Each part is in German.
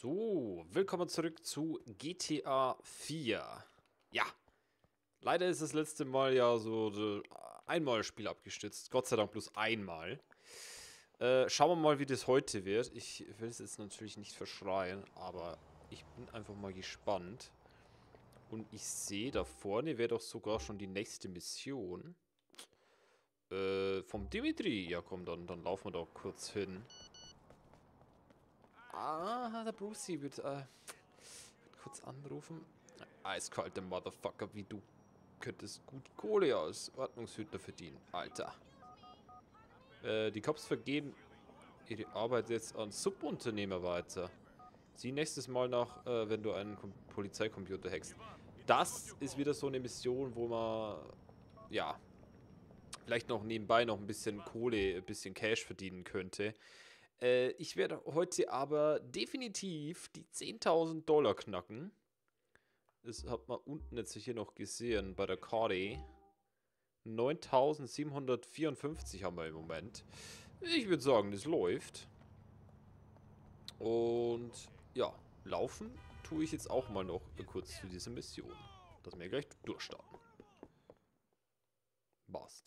So, willkommen zurück zu GTA 4. Ja, leider ist das letzte Mal ja so einmal das Spiel abgestürzt. Gott sei Dank bloß einmal. Schauen wir mal, wie das heute wird. Ich will es jetzt natürlich nicht verschreien, aber ich bin einfach mal gespannt. Und ich sehe, da vorne wäre doch sogar schon die nächste Mission. Vom Dimitri. Ja, komm, dann laufen wir doch kurz hin. Ah, der Brucey wird kurz anrufen. Eiskalte Motherfucker, wie du könntest gut Kohle als Ordnungshüter verdienen, Alter. Die Cops vergeben ihre Arbeit jetzt an Subunternehmer weiter. Sieh nächstes Mal nach, wenn du einen Polizeicomputer hackst. Das ist wieder so eine Mission, wo man, ja, vielleicht noch nebenbei noch ein bisschen Kohle, ein bisschen Cash verdienen könnte. Ich werde heute aber definitiv die 10.000 Dollar knacken. Das hat man unten jetzt hier noch gesehen bei der Karte. 9.754 haben wir im Moment. Ich würde sagen, das läuft. Und ja, laufen tue ich jetzt auch mal noch kurz zu dieser Mission. Dass wir gleich durchstarten. Basta.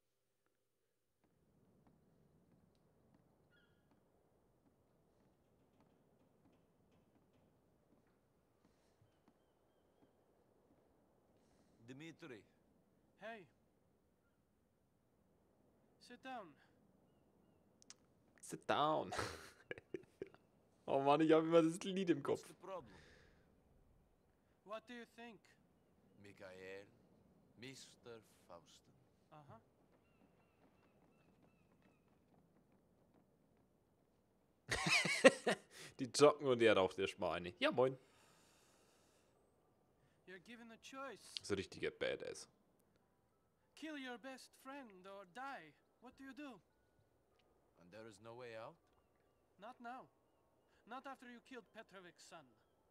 Dimitri, Hey. Sit down. Sit down. Oh Mann, ich habe immer das Lied im what's Kopf. the problem? What do you think? Michael, Mr. Faustin. Uh-huh. Die joggen und er raucht erstmal eine. Ja, moin. You're given a choice. So richtiger Badass. Kill your best friend or die. What do you do? And there is no way out? Not now. Not after you killed Petrovic's son.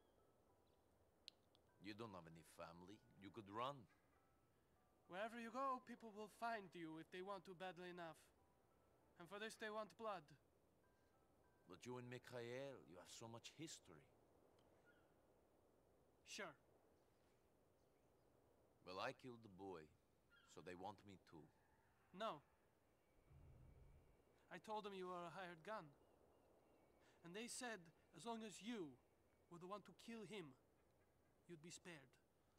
You don't have any family. You could run. Wherever you go, people will find you if they want to badly enough. And for this they want blood. But you and Mikhail, you have so much history. Sure. Well, I killed the boy, so they want me too. No. I told them you were a hired gun. And they said as long as you were the one to kill him, you'd be spared.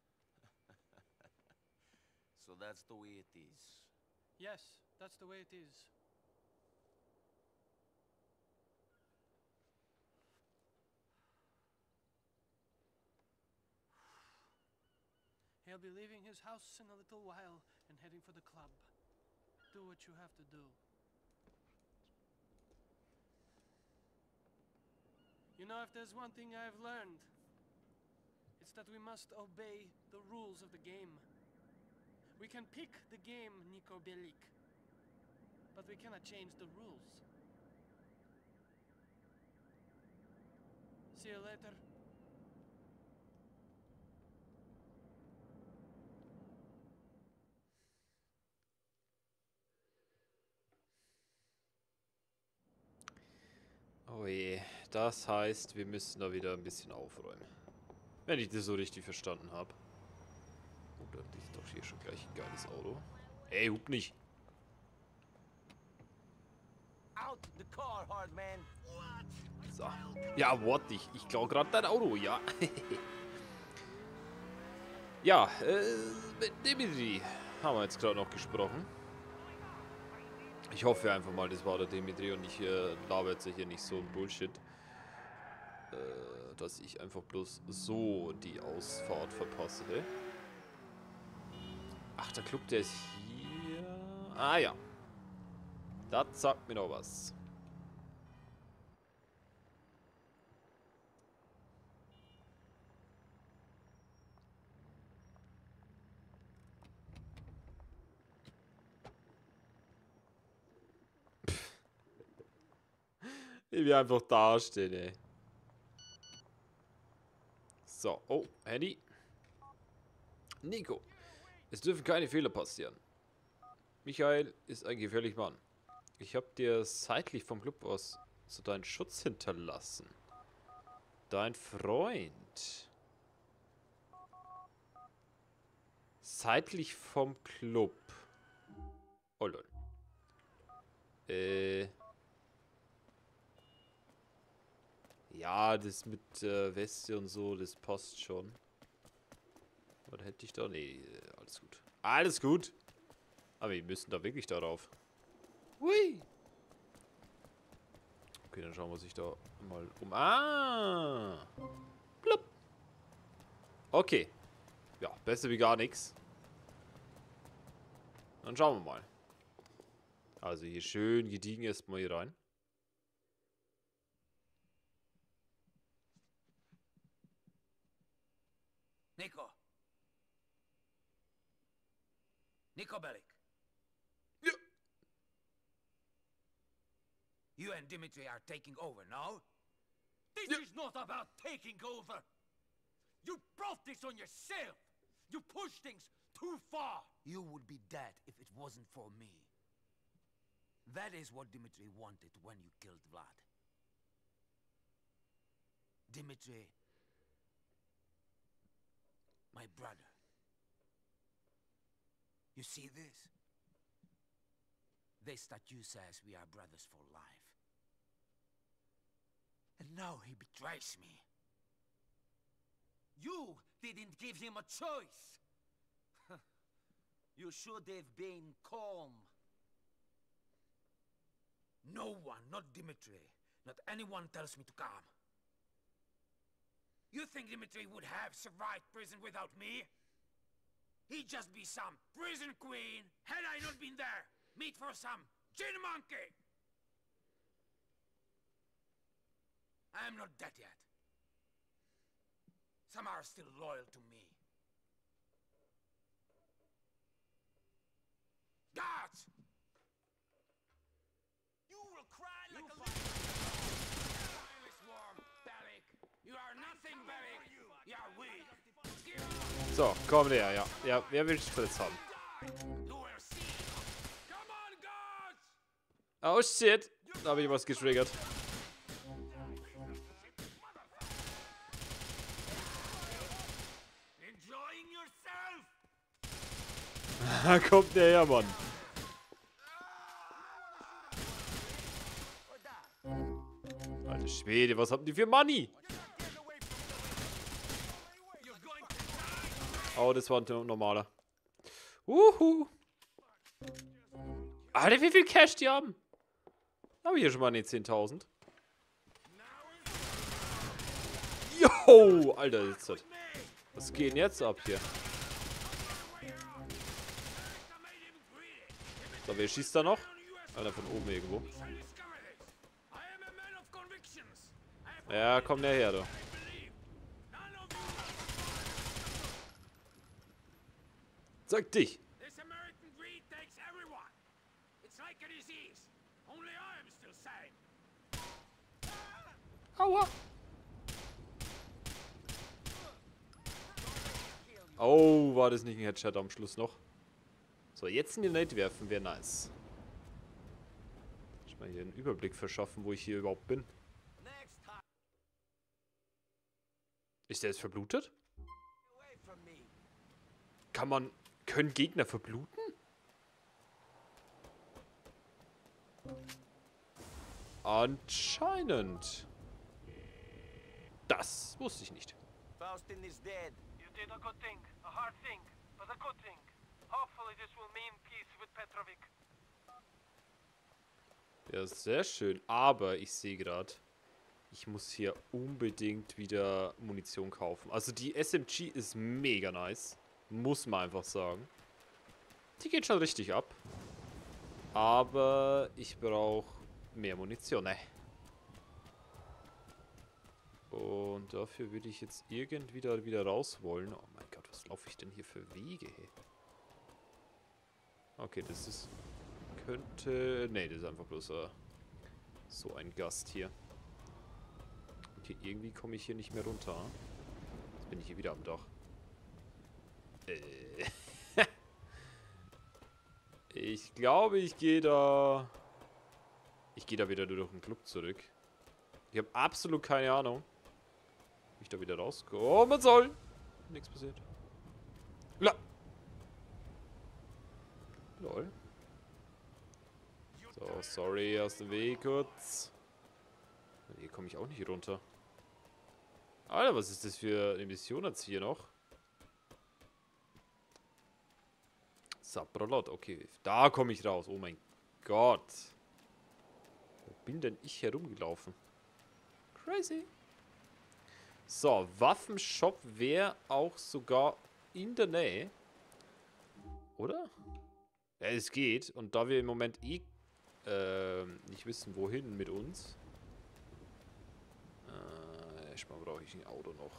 So that's the way it is. Yes, that's the way it is. He'll be leaving his house in a little while and heading for the club. Do what you have to do. You know, if there's one thing I've learned, it's that we must obey the rules of the game. We can pick the game, Niko Bellic, but we cannot change the rules. See you later. Oh je, das heißt, wir müssen da wieder ein bisschen aufräumen. Wenn ich das so richtig verstanden habe. Oh, da ist doch hier schon gleich ein geiles Auto. Ey, hup nicht. Out the car, hard man. So. Ja, what? Ich klau gerade dein Auto, ja. Ja, mit Dimitri haben wir jetzt gerade noch gesprochen. Ich hoffe einfach mal, das war der Dimitri und ich laber jetzt hier nicht so ein Bullshit. Dass ich einfach bloß so die Ausfahrt verpasse. Ach, der Club, der ist hier. Ah ja. Das sagt mir noch was. Wie wir einfach dastehen, ey. So, oh, Handy. Nico, es dürfen keine Fehler passieren. Michael ist ein gefährlicher Mann. Ich habe dir seitlich vom Club was zu deinem Schutz hinterlassen. Dein Freund. Seitlich vom Club. Oh lol. Ja, das mit Weste und so, das passt schon. Was hätte ich da? Nee, alles gut. Alles gut. Aber wir müssen da wirklich darauf. Hui. Okay, dann schauen wir sich da mal um. Ah. Plupp. Okay. Ja, besser wie gar nichts. Dann schauen wir mal. Also hier schön gediegen erstmal hier rein. Niko Bellic. Ja. You and Dimitri are taking over, no? This is not about taking over. You brought this on yourself. You pushed things too far. You would be dead if it wasn't for me. That is what Dimitri wanted when you killed Vlad. Dimitri, my brother. You see this? This statue says we are brothers for life. And now he betrays me. You didn't give him a choice. You should have been calm. No one, not Dimitri, not anyone tells me to calm. You think Dimitri would have survived prison without me? He'd just be some prison queen had I not been there. Meet for some gin monkey. I am not dead yet. Some are still loyal to me. Guards! You will cry like a little mindless worm, Bellic. You are nothing, Bellic. You are weak. So, komm näher, ja. Ja, wer will Fritz haben? Oh shit. Da habe ich was getriggert. Kommt näher, Mann. Alter Schwede, was haben die für Money? Oh, das war ein normaler. Alter, wie viel Cash die haben? Habe ich hier schon mal eine 10.000. Yo, Alter, jetzt. Was geht denn jetzt ab hier? So, wer schießt da noch? Einer von oben irgendwo. Ja, komm näher her, du. Sag dich. Aua. Oh, war das nicht ein Headshot am Schluss noch? So, jetzt in die Nate werfen wäre nice. Ich mal hier einen Überblick verschaffen, wo ich hier überhaupt bin. Ist der jetzt verblutet? Können Gegner verbluten? Anscheinend. Das wusste ich nicht. Faustin is dead. You did a good thing, a hard thing, but a good thing. Hopefully this will mean peace with Petrovic. Ja, sehr schön. Aber ich sehe gerade, ich muss hier unbedingt wieder Munition kaufen. Also die SMG ist mega nice. Muss man einfach sagen. Die geht schon richtig ab. Aber ich brauche mehr Munition, ne? Und dafür würde ich jetzt irgendwie da wieder raus wollen. Oh mein Gott, was laufe ich denn hier für Wege? Okay, das ist... Könnte... Ne, das ist einfach bloß so ein Gast hier. Okay, irgendwie komme ich hier nicht mehr runter. Jetzt bin ich hier wieder am Dach. Ich glaube, ich gehe da... Ich gehe da wieder durch den Club zurück. Ich habe absolut keine Ahnung. Wie ich da wieder rauskommen soll. Nichts passiert. La. Lol. So, sorry, aus dem Weg kurz. Hier komme ich auch nicht runter. Alter, was ist das für eine Mission jetzt hier noch? Sapralot, okay. Da komme ich raus. Oh mein Gott. Wo bin denn ich herumgelaufen? Crazy. So, Waffenshop wäre auch sogar in der Nähe. Oder? Ja, es geht. Und da wir im Moment eh nicht wissen, wohin mit uns. Erstmal brauche ich ein Auto noch.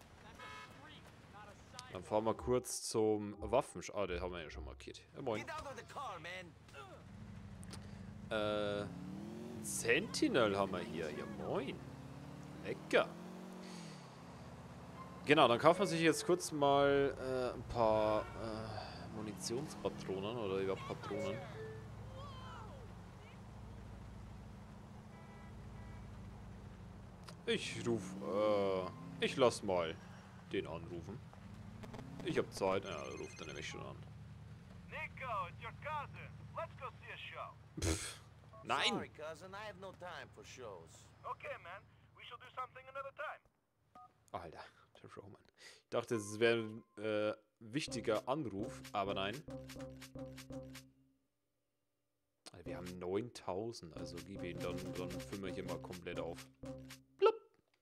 Dann fahren wir kurz zum Waffenshop. Ah, den haben wir ja schon markiert. Ja, moin. Sentinel haben wir hier. Ja, moin. Lecker. Genau, dann kauft man sich jetzt kurz mal ein paar Munitionspatronen oder überhaupt Patronen. Ich lass mal den anrufen. Ich hab Zeit. Ja, ruft er nämlich schon an. Nico, it's your cousin. Let's go see a show. Pff, nein! Sorry, cousin, I have no time for shows. Okay, man. We shall do something another time. Alter, der Roman. Ich dachte, es wäre ein wichtiger Anruf, aber nein. Wir haben 9000, also gib ihn, dann füllen wir hier mal komplett auf. Blub.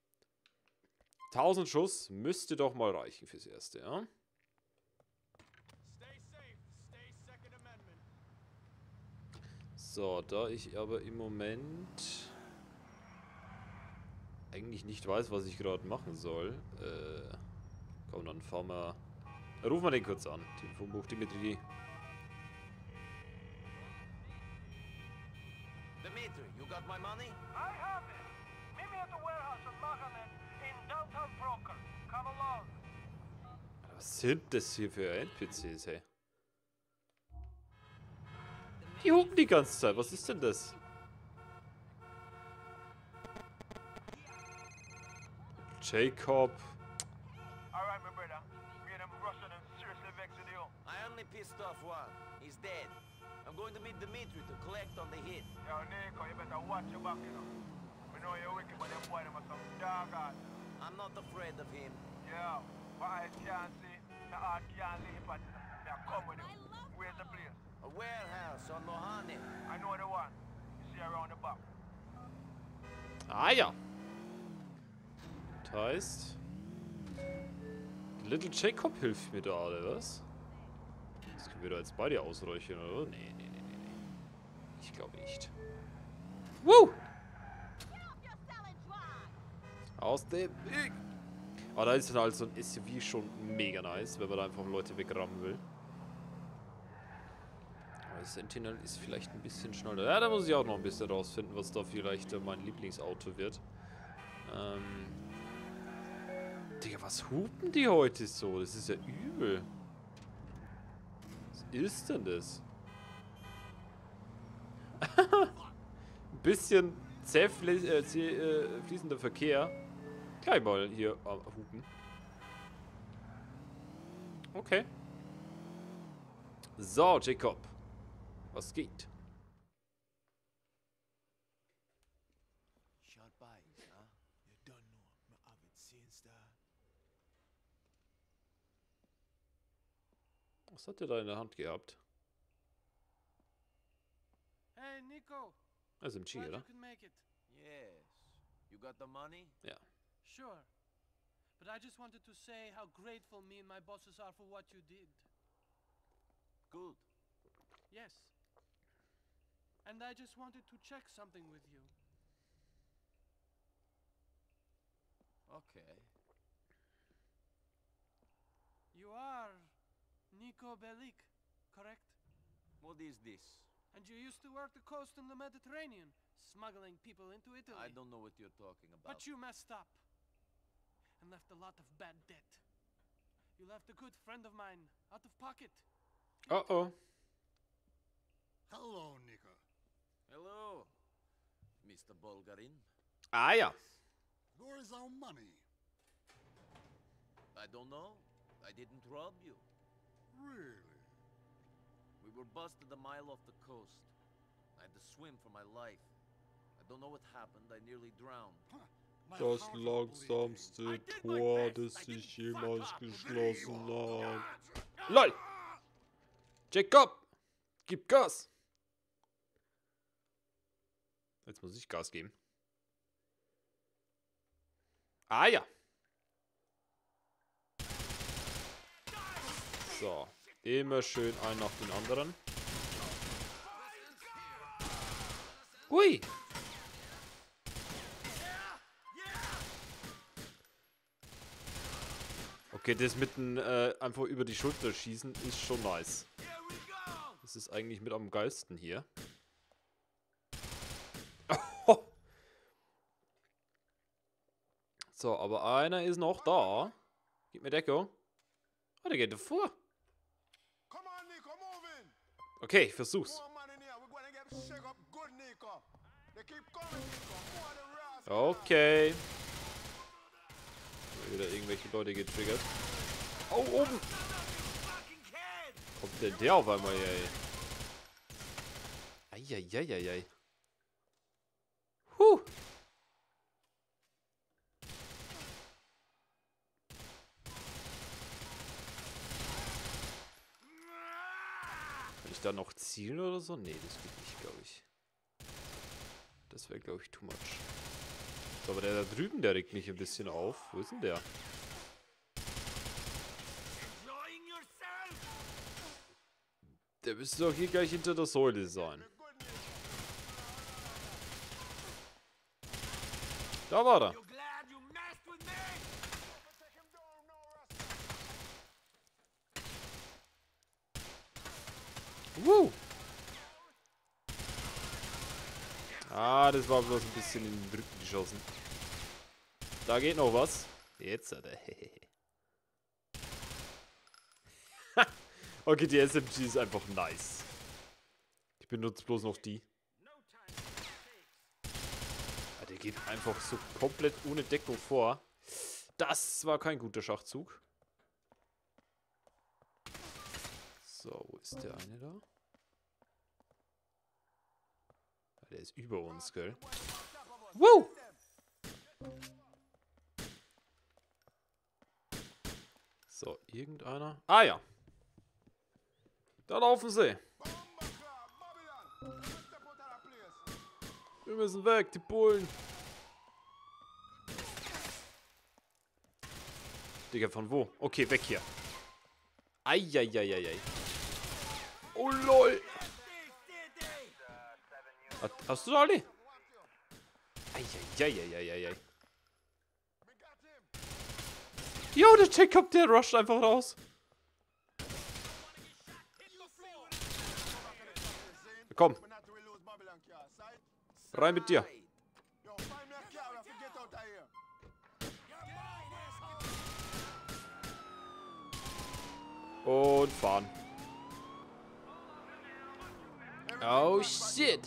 1000 Schuss müsste doch mal reichen fürs Erste, ja? So, da ich aber im Moment eigentlich nicht weiß, was ich gerade machen soll, komm, dann fahren wir... Rufen wir den kurz an. Telefonbuch Dimitri. Dimitri, you got my money? I have it. Meet me at the warehouse on Mohammed in downtown Broker. Come along. Was sind das hier für NPCs, hey? Die hupen die ganze Zeit. Was ist denn das? Jacob. Alright, my brother. Me and them Russian and seriously vexed with you. I only pissed off one. He's dead. I'm going to meet Dimitri to collect on the hit. Yo, Nico, you better watch your back, you know. We know you're wicked, but them boy, them are some dog ass. I'm not afraid of him. Yeah, but I can't see. The heart can't leave, but they're come with you. Where's the place? A warehouse on Mohane. I know the one. You see around the back. Ah ja. Das heißt... Little Jacob hilft mir da, oder was? Das können wir da jetzt beide ausräuchern, oder? Nee. Ich glaube nicht. Woo! Aus dem Weg! Aber da ist dann halt so ein SUV schon mega nice, wenn man da einfach Leute wegrammen will. Aber Sentinel ist vielleicht ein bisschen schneller. Ja, da muss ich auch noch ein bisschen rausfinden, was da vielleicht mein Lieblingsauto wird. Digga, was hupen die heute so? Das ist ja übel. Was ist denn das? Ein bisschen zäh fließender Verkehr. Gleich mal hier hupen. Okay. So, Jacob. Was geht? Shot by, huh? You don't know, me have it since the... Was hat er da in der Hand gehabt? Hey, Nico. SMG, Glad oder? you can make it. Yes. You got the money? Ja. Sure. But I just wanted to say how grateful me and my bosses are for what you did. Good. Yes. And I just wanted to check something with you. Okay. You are Nico Bellic, correct? What is this? And you used to work the coast in the Mediterranean, smuggling people into Italy. I don't know what you're talking about. But you messed up. And left a lot of bad debt. You left a good friend of mine out of pocket. Oh. Hello, Nico. Hello, Mr. Bulgarin. Ah ja. Where is our money? I don't know. I didn't rob you. Really? We were busted a mile off the coast. I had to swim for my life. I don't know what happened. I nearly drowned. Das langsamste Tor, das sich jemals geschlossen hat. LOL! Jacob! Gib Gas! Jetzt muss ich Gas geben. Ah ja. So. Immer schön einen nach den anderen. Hui! Okay, das mit dem einfach über die Schulter schießen ist schon nice. Das ist eigentlich mit am geilsten hier. So, aber einer ist noch da. Gib mir Deckung. Oh, der geht davor. Okay, ich versuch's. Okay. Wieder irgendwelche Leute getriggert. Oh, oben! Kommt denn der auf einmal hier, ey? Eieieiei. Huh! Kann ich da noch zielen oder so? Nee, das geht nicht, glaube ich. Das wäre, glaube ich, too much. So, aber der da drüben, der regt mich ein bisschen auf. Wo ist denn der? Der müsste doch hier gleich hinter der Säule sein. Da war er. Woo! Ah, das war bloß ein bisschen in den Rücken geschossen. Da geht noch was. Jetzt hat er. Okay, die SMG ist einfach nice. Ich benutze bloß noch die. Ah, der geht einfach so komplett ohne Deckung vor. Das war kein guter Schachzug. So, wo ist der eine da? Der ist über uns, gell? Woo! So, irgendeiner. Ah ja. Da laufen sie. Wir müssen weg, die Bullen. Digga, von wo? Okay, weg hier. Eieieiei. Oh lol. Hast du alle? Eieieiei. Jo, der Jacob, der rusht einfach raus. Komm. Rein mit dir. Und fahren. Oh shit.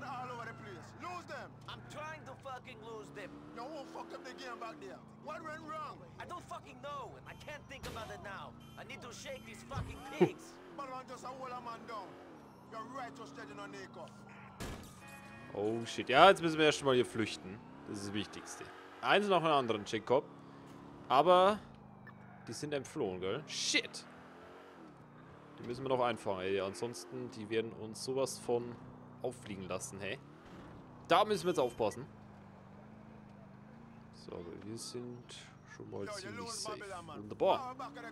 I'm trying to fucking lose them. No one fucked up the game back there. What went wrong? I don't fucking know, and I can't think about it now. I need to shake these fucking pigs. Balon just a hold a man down. You're right to steady on Nico. Oh shit. Ja, jetzt müssen wir erstmal hier flüchten. Das ist das Wichtigste. Eins nach dem anderen, Jacob. Aber die sind entflohen, gell? Shit. Die müssen wir noch einfangen, ey. Ansonsten, die werden uns sowas von auffliegen lassen, hey. Da müssen wir jetzt aufpassen. So, aber wir sind schon mal ziemlich safe. Wunderbar.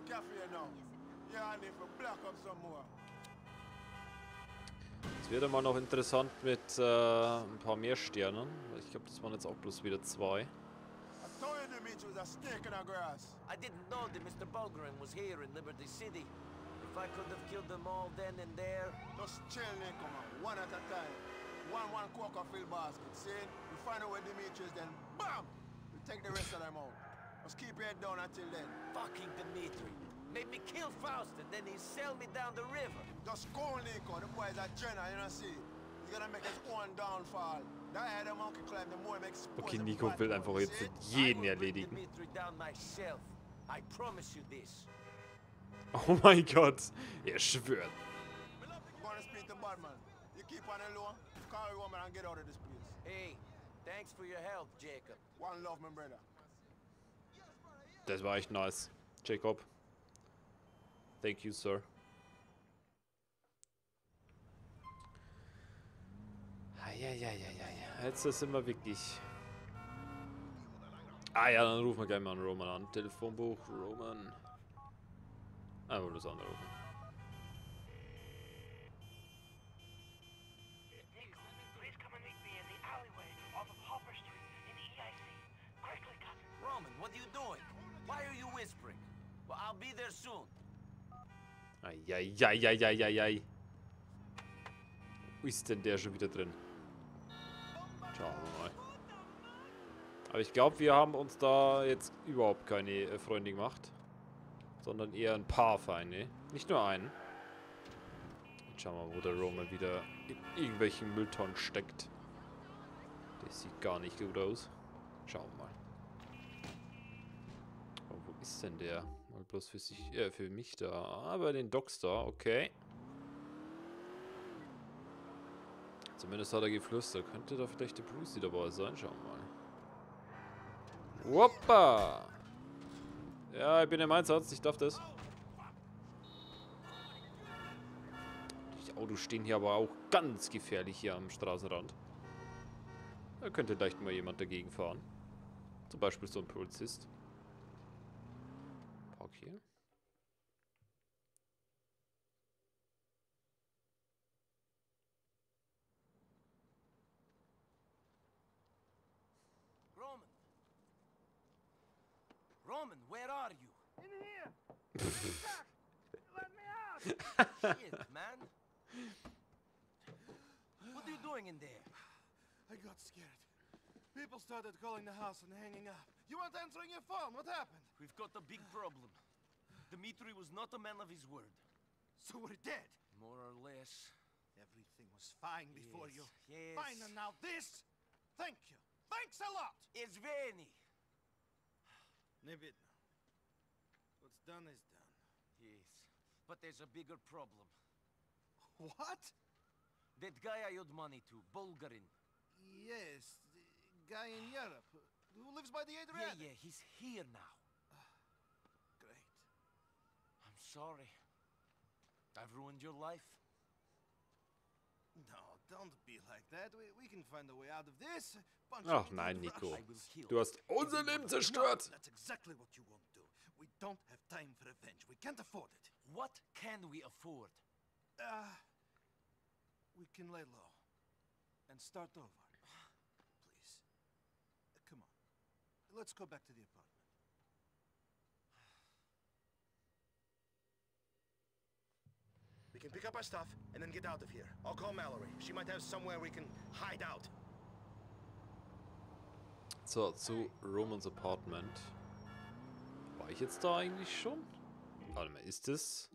Jetzt wird mal noch interessant mit ein paar mehr Sternen. Ich glaube, das waren jetzt auch bloß wieder 2. I didn't know that Mr. Bulgaren was here in Liberty City. If I could have killed them all then and there. Just chill, Nico, man. One at a time. One Coca-Fill basket. See? We find out where Dimitri is, then BAM! We take the rest of them out. Just keep your head down until then. Fucking Dimitri. Made me kill Faust and then he sailed me down the river. Just go, Nico. The boy's a general, you know, see? He's gonna make his own downfall. That had a monkey climb, the more makes. Okay, Nico will einfach jetzt jeden erledigen. Dimitri down myself. I promise you this. Oh mein Gott. Er schwört. I'm gonna speak to Badman. You keep on the low, call your woman and get out of this place. Hey, thanks for your help, Jacob. One love, my brother. Das war echt nice. Jacob. Thank you, sir. Ja. Jetzt sind wir wirklich. Ah ja, dann rufen wir gleich mal einen Roman an. Telefonbuch, Roman. Einfach das anrufen. Nico, please come and meet me in the alleyway off of Hopper Street in EIC. Quickly, cousin. Roman, what are you doing? Why are you whispering? Well, I'll be there soon. Eieieiei. Wo ist denn der schon wieder drin? Schauen wir mal. Aber ich glaube, wir haben uns da jetzt überhaupt keine Freunde gemacht. Sondern eher ein paar Feinde. Nicht nur einen. Jetzt schauen wir mal, wo der Roman wieder in irgendwelchen Mülltonnen steckt. Das sieht gar nicht gut aus. Schauen wir mal. Oh, wo ist denn der? Mal bloß für mich da. Ah, bei den Docs da, okay. Zumindest hat er geflüstert. Könnte da vielleicht der Brucey dabei sein? Schauen wir mal. Woppa! Ja, ich bin im Einsatz. Ich darf das. Die Autos stehen hier aber auch ganz gefährlich hier am Straßenrand. Da könnte leicht mal jemand dagegen fahren. Zum Beispiel so ein Polizist. Park hier. Roman, where are you? In here! Let me out! Shit, man. What are you doing in there? I got scared. People started calling the house and hanging up. You weren't answering your phone. What happened? We've got a big problem. Dmitri was not a man of his word. So we're dead. More or less. Everything was fine before you. Yes. Fine, and now this? Thank you. Thanks a lot. It's Veni. Не видно. What's done is done. Yes. But there's a bigger problem. What? That guy I owed money to, Bulgarin. Yes, the guy in Europe who lives by the Yeah, Adriatic. he's here now. Great. I'm sorry. I've ruined your life. No, don't be like that. We can find a way out of this. Bunch Ach of nein, idiot Nico. I will kill. Du hast unser Leben zerstört. That's exactly what you won't do. We don't have time for revenge. We can't afford it. What can we afford? We can lay low and start over. Please. Come on. Let's go back to the apartment. We can pick up our stuff and then get out of here. I'll call Mallory. She might have somewhere we can hide out. So, zu Romans Apartment. War ich jetzt da eigentlich schon? Warte mal, ist das...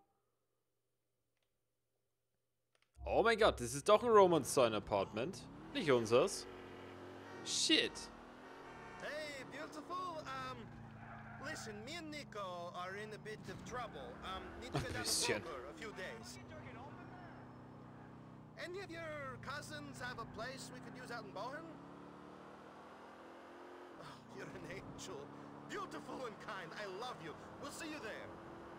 Oh mein Gott, das ist doch ein Romans sein Apartment. Nicht unseres. Shit. Hey, beautiful. Listen, me and Nico are in a bit of trouble. Need to get out of Bisschen. Boulder a few days. Any of your cousins have a place we could use out in Bohan? Oh, you're an angel. Beautiful and kind. I love you. We'll see you there.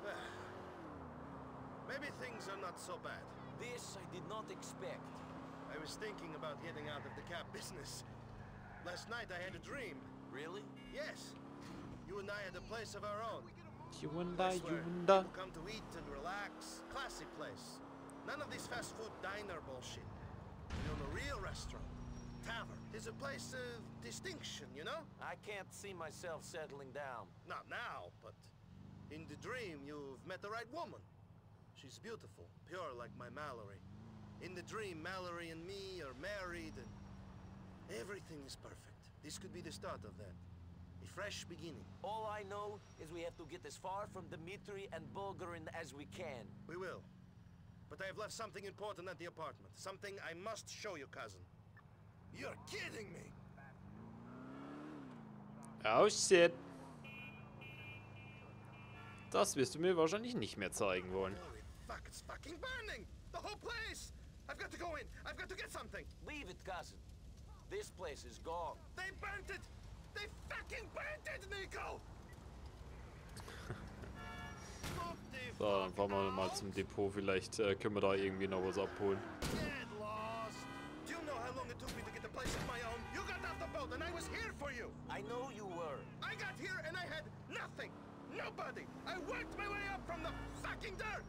Maybe things are not so bad. This I did not expect. I was thinking about getting out of the cab business. Last night I had a dream. Really? Yes. You and I had a place of our own. You and Place I, where you and I. people come to eat and relax. Classy place. None of this fast food diner bullshit. You know, a real restaurant. Tavern. Is a place of distinction, you know? I can't see myself settling down. Not now, but in the dream you've met the right woman. She's beautiful, pure like my Mallory. In the dream, Mallory and me are married and everything is perfect. This could be the start of that. A fresh beginning. All I know is we have to get as far from Dmitri and Bulgarin as we can. We will. But I have left something important at the apartment. Something I must show you, cousin. You're kidding me! Oh shit. Das wirst du mir wahrscheinlich nicht mehr zeigen wollen. Holy fuck, it's fucking burning! The whole place! I've got to go in! I've got to get something! Leave it, cousin. This place is gone. They burnt it! They fucking burnt it, Nico! So, dann fahren wir mal zum Depot. Vielleicht können wir da irgendwie noch was abholen. Get lost! Do you know how long it took me to get a place of my own? You got off the boat and I was here for you! I know you were. I got here and I had nothing! Nobody! I worked my way up from the fucking dirt!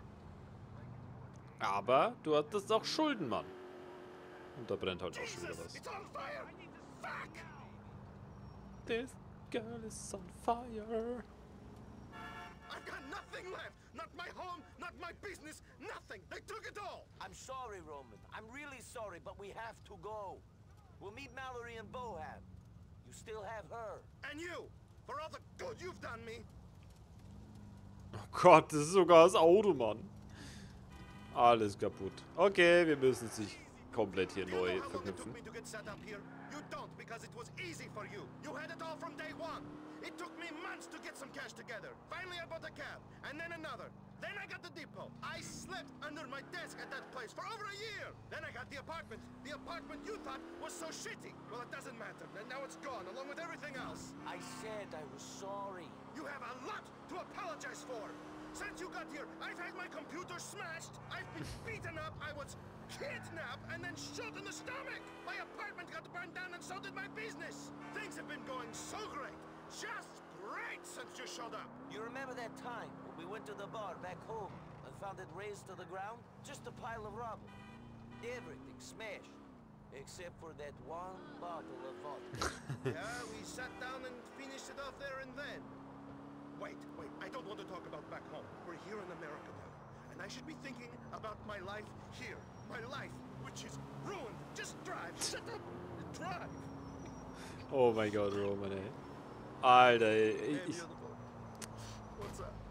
Aber du hattest auch Schulden, Mann. Und da brennt halt auch schon wieder Jesus, was. it's on fire! Fuck! This girl is on fire. I've got nothing left! Not my home, not my business, nothing! They took it all! I'm sorry, Roman. I'm really sorry, but we have to go. We'll meet Mallory and Bohan. You still have her. And you! For all the good you've done me! Oh Gott, das ist sogar das Auto, Mann. Alles kaputt. Okay, wir müssen sich komplett hier Do you neu know how long it took verknüpfen. me to get set up here? You don't, because it was easy for you. You had it all from day one. It took me months to get some cash together. Finally, I bought a cab, and then another. Then I got the depot. I slept under my desk at that place for over a year. Then I got the apartment. The apartment you thought was so shitty. Well, it doesn't matter. And now it's gone, along with everything else. I said I was sorry. You have a lot to apologize for. Since you got here, I've had my computer smashed. I've been beaten up. I was kidnapped and then shot in the stomach. My apartment got burned down and so did my business. Things have been going so great. Just great since you showed up. You remember that time when we went to the bar back home and found it razed to the ground? Just a pile of rubble. Everything smashed. Except for that one bottle of vodka. Yeah, we sat down and finished it off there and then. Wait, I don't want to talk about back home. We're here in America now. And I should be thinking about my life here. My life, which is ruined. Just drive. Shut up. Drive. Oh mein Gott, Roman, ey. Alter, ey. Hey, Ich beautiful. What's up?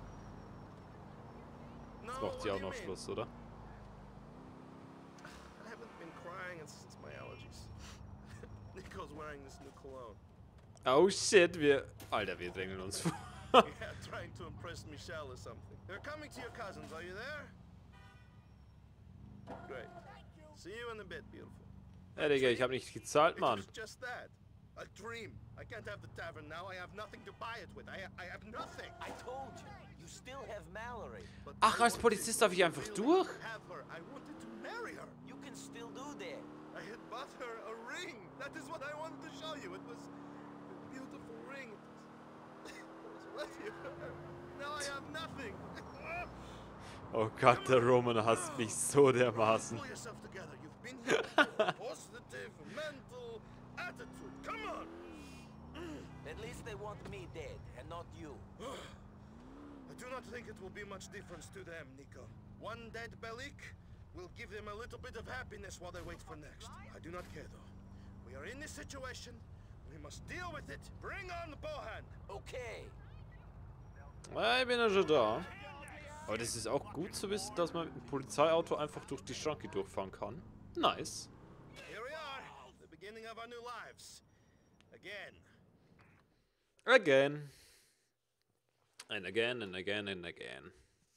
No, Jetzt macht what sie do auch you noch mean? Schluss, oder? I haven't been crying since my allergies. Nico's wearing this new cologne. Oh shit, Alter, wir drängeln uns vor. Yeah, trying to impress Michelle or something. They're coming to your cousins, are you there? Great. See you in a bit, beautiful. Ey, Digga, ich hab nicht gezahlt, It Mann. was just that. A dream. I can't have the tavern now. I have nothing to buy it with. I have nothing. I told you, you still have Mallory. But Ach, I als wanted Polizist darf ich einfach to durch? have her. I wanted to marry her. You can still do that. I had bought her a ring. That is what I wanted to show you. It was a beautiful ring. It was with you. Now I have nothing. Oh Gott, der Roman hasst mich so dermaßen. Pull yourself together. You've been here. Positive mental attitude. Come on. At least they want me dead, and not you. I do not think it will be much difference to them, Nico. One dead Belik will give them a little bit of happiness while they wait for next. I do not care, though. We are in this situation. We must deal with it. Bring on Bohan. Okay. Ja, ich bin ja schon da. Aber das ist auch gut zu wissen, dass man mit einem Polizeiauto einfach durch die Schranke durchfahren kann. Nice. Here we are. The beginning of our new lives. Again. Again. And again and again and again.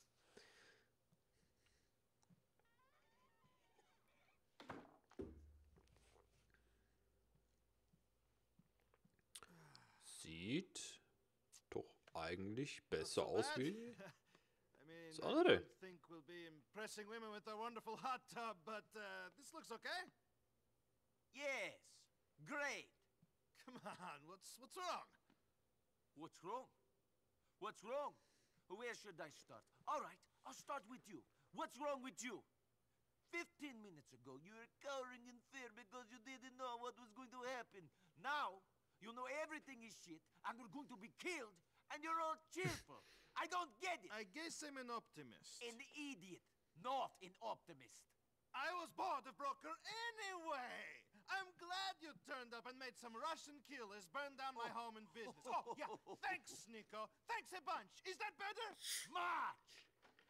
Sieht doch eigentlich besser aus wie I mean, das andere. don't think we'll be impressing women with our wonderful hot tub, but this looks okay. Yes. Great. Come on, what's wrong? What's wrong? What's wrong? Where should I start? All right, I'll start with you. What's wrong with you? 15 minutes ago, you were cowering in fear because you didn't know what was going to happen. Now, you know everything is shit, and we're going to be killed, and you're all cheerful. I don't get it. I guess I'm an optimist. An idiot, not an optimist. I was bored of Broker anyway. I'm glad you turned up and made some Russian killers burn down my home and business. Oh, yeah. Thanks, Nico. Thanks a bunch. Is that better? March!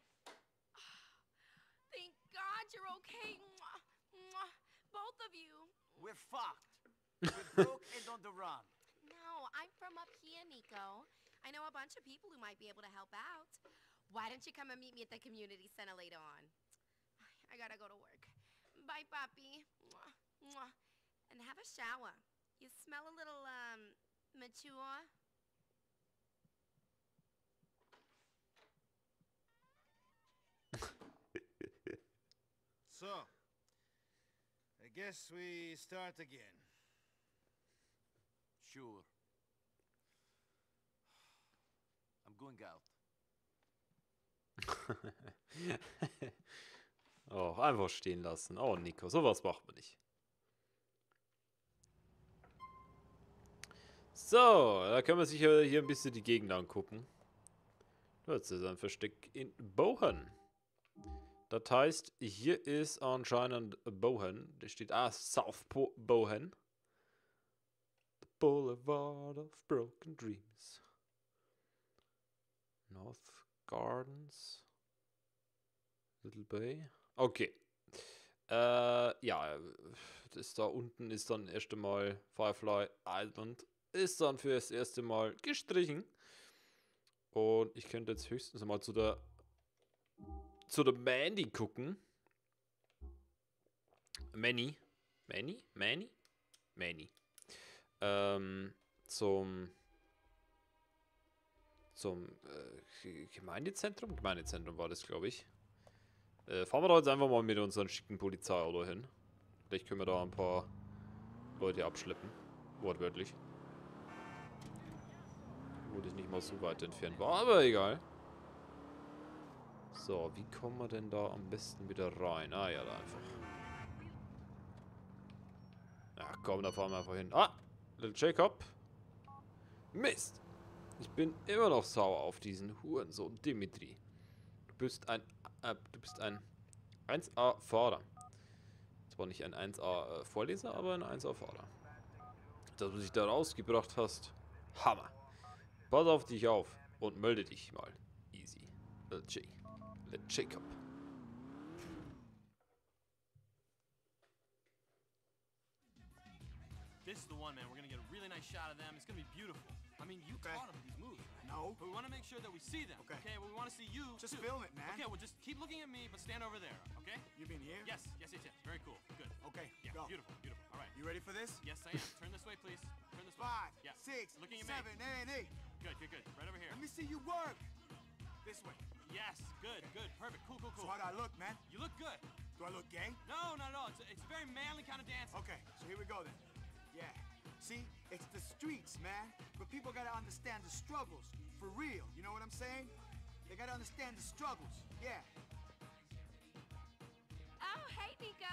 Thank God you're okay. Mwah, mwah. Both of you. We're fucked. We're broke and on the run. No, I'm from up here, Nico. I I know a bunch of people who might be able to help out. Why don't you come and meet me at the community center later on? I gotta go to work. Bye, Papi. Mwah, mwah. And have a shower. You smell a little, mature. So, I guess we start again. Sure. I'm going out. Oh, einfach stehen lassen. Oh, Nico, sowas macht man nicht. So, da können wir sich hier ein bisschen die Gegend angucken. Das ist ein Versteck in Bohan. Das heißt, hier ist anscheinend Bohan. Da steht South Bohan. The Boulevard of Broken Dreams. North Gardens. Little Bay. Okay. Ja, das da unten ist dann erst einmal Firefly Island. Ist dann für das erste Mal gestrichen. Und ich könnte jetzt höchstens mal zu der Mandy gucken. Manny. Zum Gemeindezentrum? Gemeindezentrum war das, glaube ich. Fahren wir da jetzt einfach mal mit unserem schicken Polizeiauto hin. Vielleicht können wir da ein paar Leute abschleppen. Wortwörtlich. Wo das nicht mal so weit entfernt war, aber egal. So, wie kommen wir denn da am besten wieder rein? Ah ja, da einfach. Ach komm, da fahren wir einfach hin. Ah, Little Jacob. Mist. Ich bin immer noch sauer auf diesen Hurensohn Dimitri. Du bist ein 1A-Fahrer. Zwar nicht ein 1A-Vorleser, aber ein 1A-Fahrer. Dass du dich da rausgebracht hast. Hammer. Pass auf dich auf und melde dich mal. Easy. Little Jacob. This is the one, man. We're gonna get a really nice shot of them. It's gonna be beautiful. I mean, you taught them these moves. No. But we want to make sure that we see them. Okay. Well, we want to see you. Just too. film it, man. Okay. Well, just keep looking at me, but stand over there. Okay. You mean here? Yes. Very cool. Good. Okay, Yeah. go. Beautiful. All right. You ready for this? Yes, I am. Turn this way, please. Turn this way. 5, Yeah. 6, Looking at 7, me. and 8. Good. Right over here. Let me see you work. This way. Yes. Good. Perfect. Cool. So how do I look, man? You look good. Do I look gay? No, not at all. It's a very manly kind of dancing. Okay, so here we go then. Yeah. See, it's the streets, man. But people gotta understand the struggles. For real. You know what I'm saying? They gotta understand the struggles. Yeah. Oh, hey, Nico.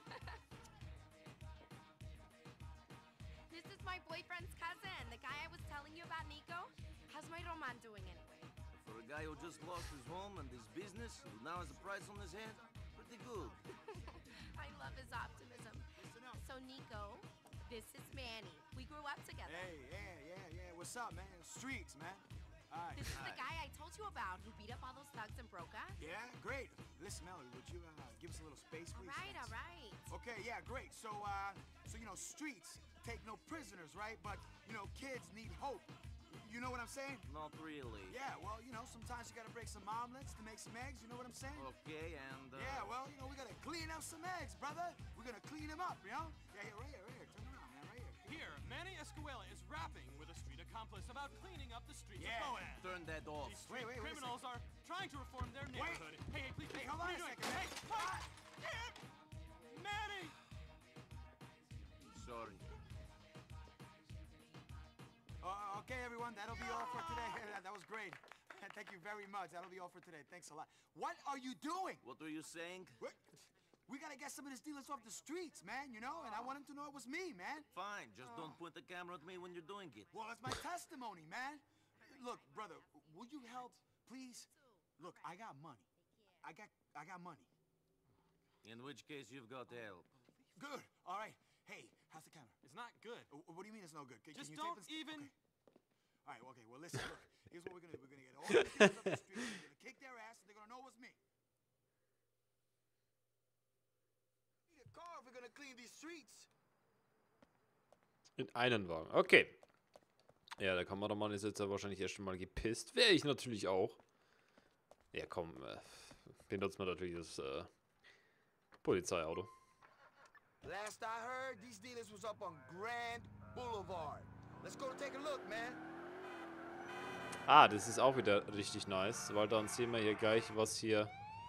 This is my boyfriend's cousin, the guy I was telling you about, Nico. How's my Roman doing anyway? For a guy who just lost his home and his business, who now has a price on his head, pretty good. I love his optimism. So, Nico, this is Manny. We grew up together. Hey, yeah. What's up, man? Streets, man. All right. This is the guy I told you about who beat up all those thugs in Broca. Yeah, great. Listen, Mallory, would you give us a little space, please? All right. Okay, yeah, great. So you know, streets take no prisoners, right? But, you know, kids need hope. You know what I'm saying? Not really. Yeah, well, you know, sometimes you gotta break some omelets to make some eggs. You know what I'm saying? Okay, and... Yeah, well, you know, we gotta clean up some eggs, brother. We're gonna clean them up, you know? Yeah, right here. Turn around, man, right here. Here, Manny Escuela is rapping with a street accomplice about cleaning up the streets Yeah. of Boaz. Turn that off. These street Wait a criminals are trying to reform their neighborhood. Hey, please. Hey, hold what on are you a doing? second. Hey, Ah! Manny! Sorry. Okay, everyone, that'll be all for today. That was great. Thank you very much. That'll be all for today. Thanks a lot. What are you doing? What were you saying? We gotta get some of these dealers off the streets, man, you know? And I want them to know it was me, man. Fine, just don't point the camera at me when you're doing it. Well, it's my testimony, man. Look, brother, would you help, please? Look, I got money. I got money. In which case, you've got help. Good. All right. Hey, how's the camera? It's not good. What do you mean it's no good? Can Just you don't tape this? even... Okay. All right, okay, well, listen, look. Here's what we're gonna do. We're gonna get all the kids up the street. We're gonna kick their ass, and they're gonna know it was me. We need a car if we're gonna clean these streets. In einen Wagen. Okay. Ja, der Kameramann ist jetzt ja wahrscheinlich erst mal gepisst. Wäre ich natürlich auch. Ja, komm, benutzt man natürlich das Polizeiauto. Last I heard, these dealers was up on Grand Boulevard. Let's go take a look, man. Ah, das ist auch wieder richtig nice, weil dann sehen wir hier gleich, was hier...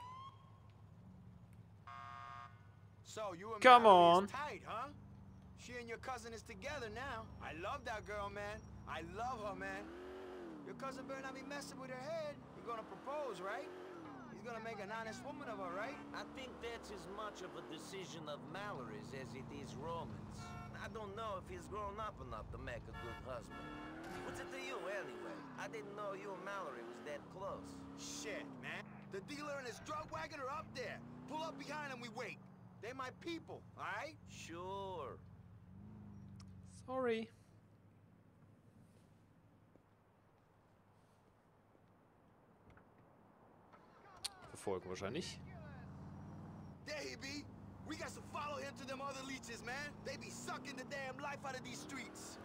So, you and Come Mallory on. is tight, huh? She and your cousin is together now. I love that girl, man. I love her, man. Your cousin better not be messing with her head. You're gonna propose, right? He's gonna make an honest woman of her, right? I think that's as much of a decision of Mallory's as it is Roman's. I don't know if he's grown up enough to make a good husband. What's it to you, anyway? I didn't know you and Mallory was that close. Shit, man. The dealer and his drug wagon are up there. Pull up behind him, we wait. They're my people, all right? Sure. Sorry. Verfolgen wahrscheinlich. There he be. We got to follow him to them other leeches, man. They be sucking the damn life out of these streets.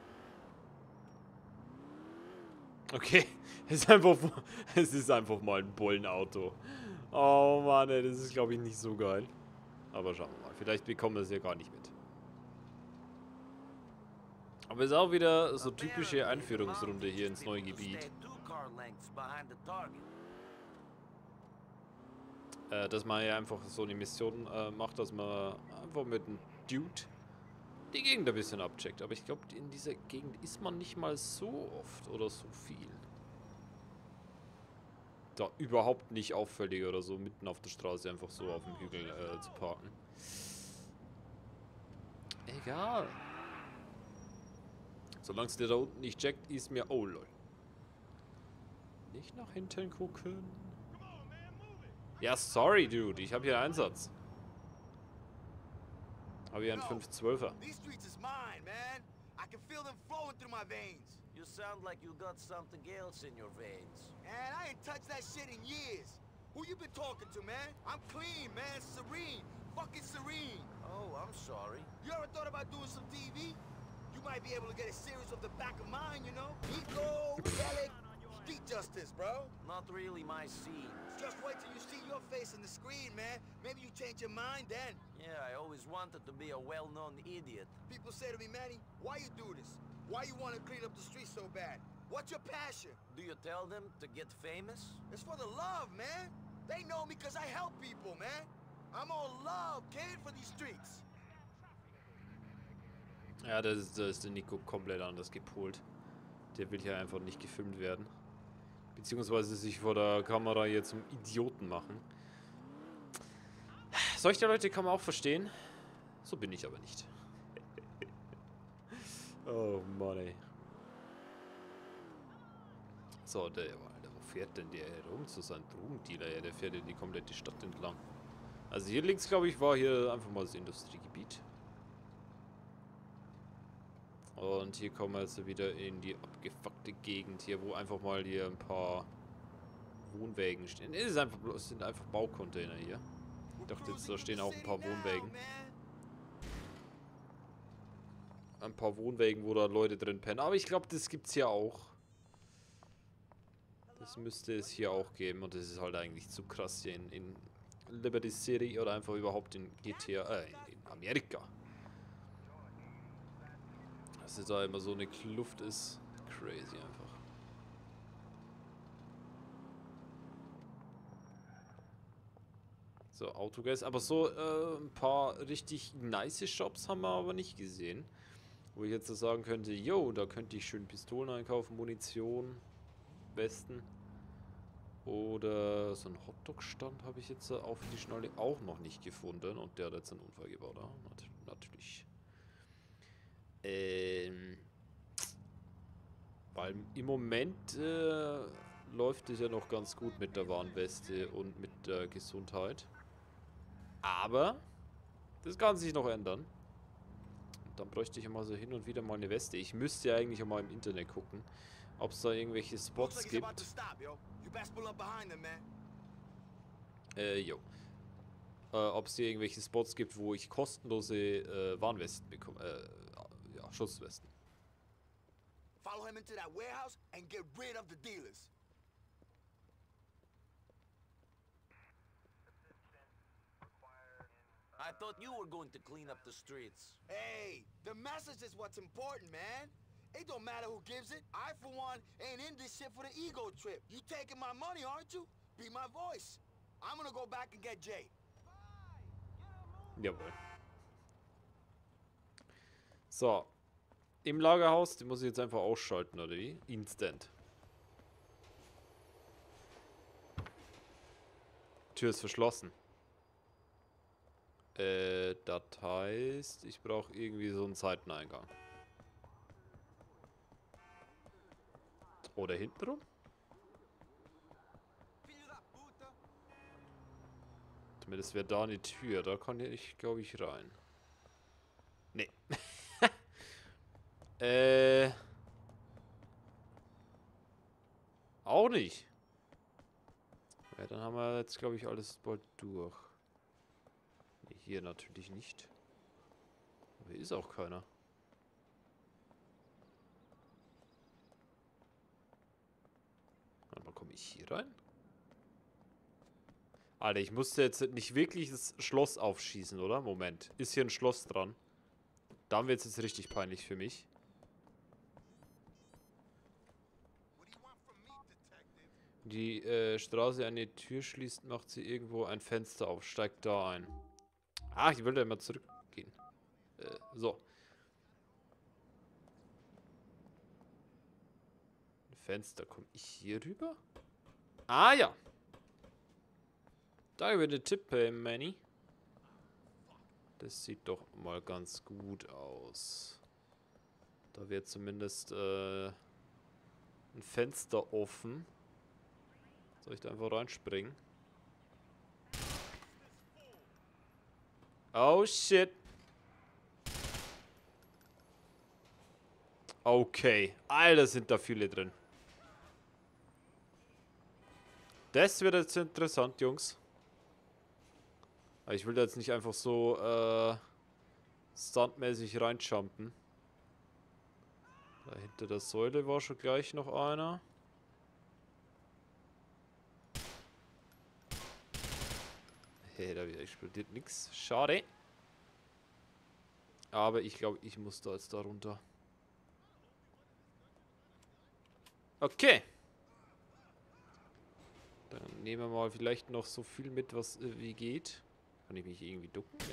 Okay, es ist einfach mal ein Bullenauto. Oh Mann, ey, das ist glaube ich nicht so geil. Aber schauen wir mal, vielleicht bekommen wir es ja gar nicht mit. Aber es ist auch wieder so typische Einführungsrunde hier ins neue Gebiet. Dass man ja einfach so eine Mission macht, dass man einfach mit einem Dude die Gegend ein bisschen abcheckt. Aber ich glaube, in dieser Gegend ist man nicht mal so oft oder so viel. Da überhaupt nicht auffällig oder so, mitten auf der Straße einfach so auf dem Hügel zu parken. Egal. Solange es der da unten nicht checkt, ist mir... Oh, lol. Nicht nach hinten gucken. Ja, sorry, Dude. Ich habe hier einen Einsatz. Habe hier einen 512er. These streets is mine, man. I can feel them flowing through my veins. You sound like you got something else in your veins. And I ain't touched that shit in years. Who you been talking to, man? I'm clean, man. Serene. Fucking serene. Oh, I'm sorry. You ever thought about doing some TV? You might be able to get a series of the back of mine, you know? Eco, relic, street justice, bro. Not really my scene. Just wait till you see your face on the screen, man. Maybe you change your mind then. Yeah, I always wanted to be a well-known idiot. People say to me, Manny, why you do this? Why you want to clean up the streets so bad? What's your passion? Do you tell them to get famous? It's for the love, man. They know me because I help people, man. I'm all love, kid, for these streets. Ja, da ist der Nico komplett anders gepolt. Der will hier einfach nicht gefilmt werden. Beziehungsweise sich vor der Kamera hier zum Idioten machen. Solche Leute kann man auch verstehen. So bin ich aber nicht. Oh Mann, ey. So, Alter, wo fährt denn der herum zu seinem Drogendealer? Ja, der fährt ja die komplette Stadt entlang. Also hier links, glaube ich, war hier einfach mal das Industriegebiet. Und hier kommen wir jetzt wieder in die abgefuckte Gegend hier, wo einfach mal hier ein paar Wohnwägen stehen. Es sind einfach Baucontainer hier. Ich dachte jetzt, da stehen auch ein paar Wohnwägen. Ein paar Wohnwägen, wo da Leute drin pennen. Aber ich glaube, das gibt's hier auch. Das müsste es hier auch geben. Und das ist halt eigentlich zu krass hier in Liberty City oder einfach überhaupt in GTA, in Amerika. Dass da immer so eine Kluft ist. Crazy einfach. So, Autogas. Aber so ein paar richtig nice Shops haben wir aber nicht gesehen. Wo ich jetzt so sagen könnte, yo, da könnte ich schön Pistolen einkaufen, Munition, Westen. Oder so ein Hotdog-Stand habe ich jetzt auf die Schnalle auch noch nicht gefunden. Und der hat jetzt einen Unfall gebaut. Natürlich. Weil im Moment läuft es ja noch ganz gut mit der Warnweste und mit der Gesundheit. Aber das kann sich noch ändern. Und dann bräuchte ich mal so hin und wieder mal eine Weste. Ich müsste ja eigentlich auch mal im Internet gucken, ob es da irgendwelche Spots gibt. Ob es hier irgendwelche Spots gibt, wo ich kostenlose Warnwesten bekomme. Ja, Schutzwesten. follow him into that warehouse and get rid of the dealers. I thought you were going to clean up the streets. Hey, the message is what's important, man. It don't matter who gives it. I, for one, ain't in this shit for the ego trip. You taking my money, aren't you? Be my voice. I'm gonna go back and get Jay. Jawohl. So. Im Lagerhaus, die muss ich jetzt einfach ausschalten, oder wie? Instant. Tür ist verschlossen. Das heißt, ich brauche irgendwie so einen Seiteneingang. Oder hinten rum? Zumindest wäre da eine Tür. Da kann ich, glaube ich, rein. Nee. Auch nicht. Ja, dann haben wir jetzt, glaube ich, alles bald durch. Nee, hier natürlich nicht. Aber hier ist auch keiner. Aber komme ich hier rein? Alter, ich musste jetzt nicht wirklich das Schloss aufschießen, oder? Moment. Ist hier ein Schloss dran? Dann wird es jetzt richtig peinlich für mich. Die Straße eine Tür schließt, macht sie irgendwo ein Fenster auf. Steigt da ein. Ach, ich wollte ja immer zurückgehen. So. Ein Fenster. Komme ich hier rüber? Ah, ja. Da über den Tipp, Manny. Das sieht doch mal ganz gut aus. Da wird zumindest ein Fenster offen. Soll ich da einfach reinspringen? Oh shit. Okay. Alter, sind da viele drin. Das wird jetzt interessant, Jungs. Aber ich will da jetzt nicht einfach so stuntmäßig reinjumpen. Da hinter der Säule war schon gleich noch einer. Hey, da wieder explodiert nichts. Schade. Aber ich glaube, ich muss da jetzt da runter. Okay. Dann nehmen wir mal vielleicht noch so viel mit, was wie geht. Kann ich mich irgendwie ducken? Ja.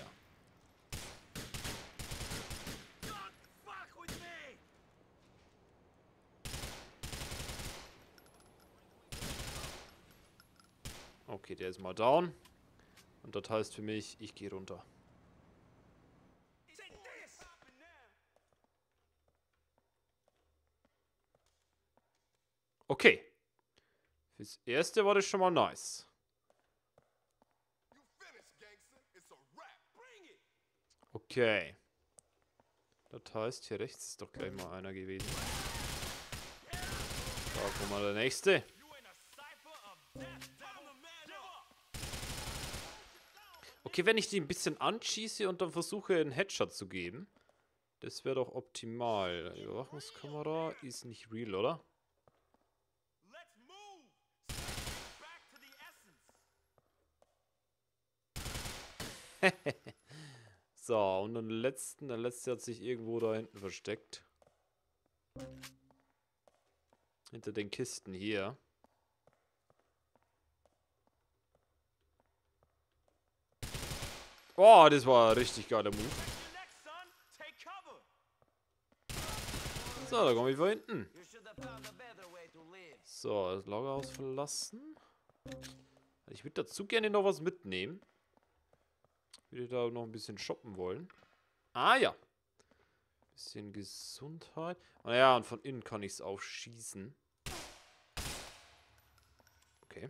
Okay, der ist mal down. Und das heißt für mich, ich gehe runter. Okay. Fürs Erste war das schon mal nice. Okay. Das heißt, hier rechts ist doch gleich mal einer gewesen. Da kommt mal der nächste. Okay, wenn ich die ein bisschen anschieße und dann versuche, einen Headshot zu geben. Das wäre doch optimal. Überwachungskamera ist nicht real, oder? So, und den letzten, der letzte hat sich irgendwo da hinten versteckt. Hinter den Kisten hier. Oh, das war ein richtig geiler Move. So, da komme ich von hinten. So, das Lagerhaus verlassen. Ich würde dazu gerne noch was mitnehmen. Ich würde da noch ein bisschen shoppen wollen. Ah ja. Bisschen Gesundheit. Ah ja, und von innen kann ich es auch schießen. Okay.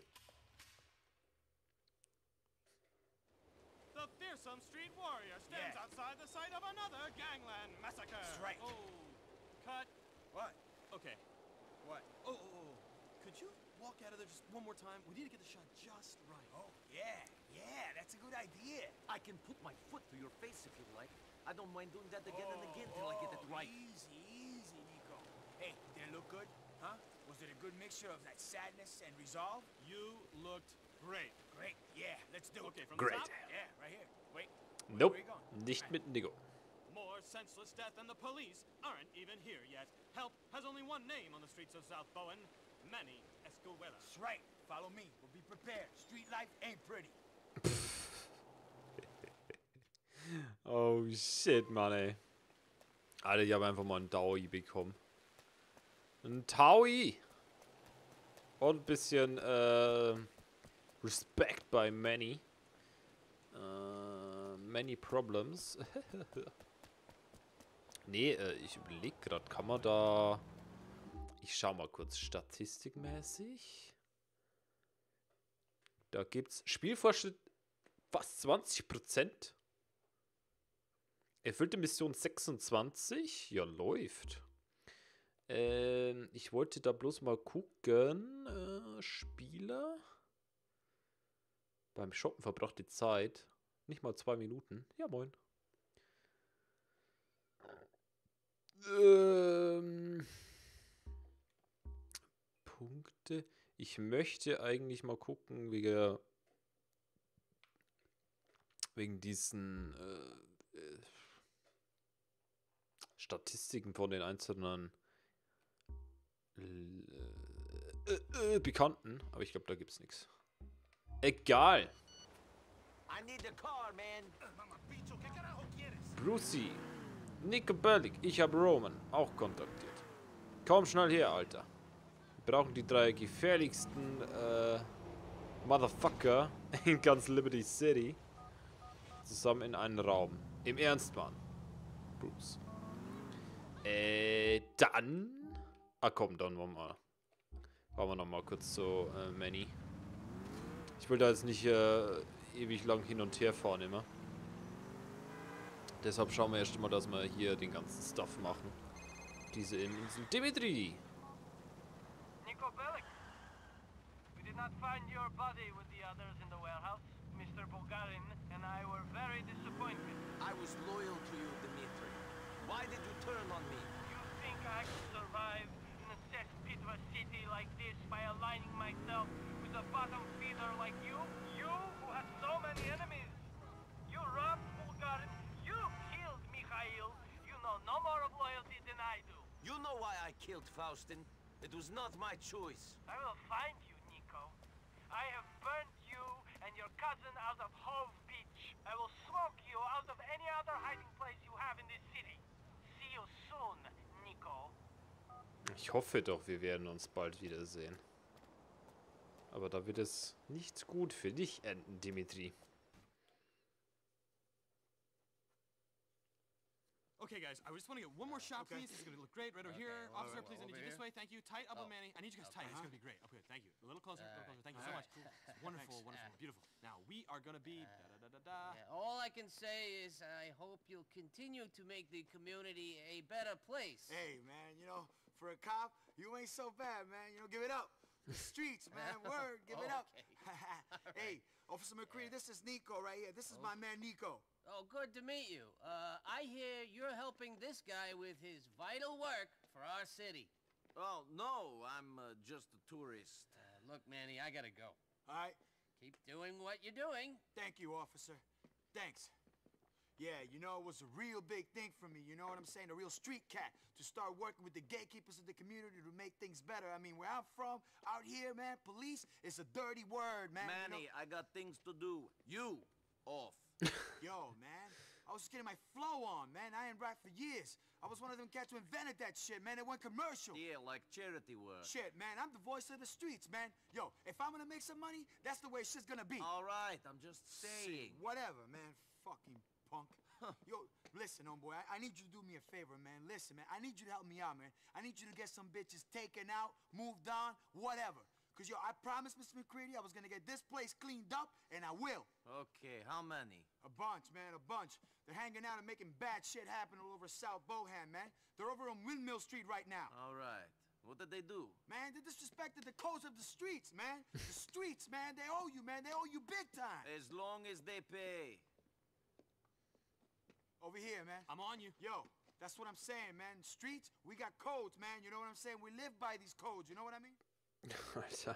The fearsome street warrior stands outside the site of another gangland massacre. Right. Oh, cut. What? Okay. What? Oh. Could you walk out of there just one more time? We need to get the shot just right. Oh, yeah, that's a good idea. I can put my foot to your face if you like. I don't mind doing that again and again till I get it right. Easy, Nico. Hey, there look good? Huh? Was it a good mixture of that sadness and resolve? You looked great. Great. Yeah, let's do Okay, it. from Great. the top. Yeah, right here. Wait. Nope, Where you going? nicht mit Nico. More senseless death than the police aren't even here yet. Help has only one name on the streets of South Bowen. Manny Escuela. That's right. Follow me. We'll be prepared. Street life ain't pretty. Oh shit, Mann, ey. Alter, ich habe einfach mal einen Taui bekommen. Ein Taui! Und ein bisschen, Respect bei Manny. Many Problems. Nee, ich überlege gerade, kann man da... Ich schau mal kurz statistikmäßig. Da gibt's Spielfortschritt fast 20%. Erfüllte Mission 26. Ja, läuft. Ich wollte da bloß mal gucken. Spieler. Beim Shoppen verbrachte Zeit. Nicht mal 2 Minuten. Ja, moin. Punkte. Ich möchte eigentlich mal gucken, wegen diesen Statistiken von den einzelnen Bekannten. Aber ich glaube, da gibt's nichts. Egal. I need the car, man. Brucey. Nico Bellic. Ich habe Roman auch kontaktiert. Komm schnell her, Alter. Wir brauchen die 3 gefährlichsten Motherfucker in ganz Liberty City zusammen in einen Raum. Im Ernst, Mann. Bruce. Dann... Ah komm, dann wollen wir noch mal kurz so, Manny. Ich will da jetzt nicht ewig lang hin und her fahren immer. Deshalb schauen wir erst mal, dass wir hier den ganzen Stuff machen. Diese Insel. Dimitri! Nico Bellic, we did not find your body with the others in the warehouse. Mr. Bulgarin and I were very disappointed. I was loyal to you, Dimitri. Why did you turn on me? You think I could survive in a cesspit of a city like this by aligning myself with a bottom feeder like you? You who have so many enemies. You robbed Bulgarin. You killed Mikhail. You know no more of loyalty than I do. You know why I killed Faustin? It was not my choice. I will find you, Nico. I have burnt you and your cousin out of Hove Beach. I will smoke you out of any other hiding place you have in this city. See you soon, Nico. Ich hoffe doch, wir werden uns bald wiedersehen. Aber da wird es nicht gut für dich enden, Dimitri. Okay, guys, I just want to get one more shot, please. It's going to look great right over here. Officer, please, I need you this way. Thank you. Tight up on Manny. I need you guys tight. It's going to be great. Up here. Thank you. A little closer. Thank you so much. Wonderful, wonderful, beautiful. Now, we are going to be da-da-da-da-da. Yeah, all I can say is I hope you'll continue to make the community a better place. Hey, man, you know, for a cop, you ain't so bad, man. You know, give it up. The streets, man. Word, give it up. Hey, Officer McCready, this is Nico right here. This is my man, Nico. Oh, good to meet you. I hear you're helping this guy with his vital work for our city. Oh, no, I'm just a tourist. Look, Manny, I gotta go. All right. Keep doing what you're doing. Thank you, officer. Thanks. Yeah, you know, it was a real big thing for me, you know what I'm saying? A real street cat to start working with the gatekeepers of the community to make things better. I mean, where I'm from, out here, man, police, it's a dirty word, man. Manny, you know? I got things to do. You, off. Yo, man, I was just getting my flow on, man. I ain't rap for years. I was one of them cats who invented that shit, man. It went commercial. Yeah, like charity work. Shit, man, I'm the voice of the streets, man. Yo, if I'm gonna make some money, that's the way shit's gonna be. All right, I'm just saying. Whatever, man. Fucking punk. Yo, listen, homeboy, I need you to do me a favor, man. Listen, man, I need you to help me out, man. I need you to get some bitches taken out, moved on, whatever. Because, yo, I promised Mr. McCready I was going to get this place cleaned up, and I will. Okay, how many? A bunch, man, a bunch. They're hanging out and making bad shit happen all over South Bohan, man. They're over on Windmill Street right now. All right. What did they do? Man, they disrespected the codes of the streets, man. The streets, man, they owe you, man. They owe you big time. As long as they pay. Over here, man. I'm on you. Yo, That's what I'm saying, man. Streets, we got codes, man. You know what I'm saying? We live by these codes. You know what I mean? Alter.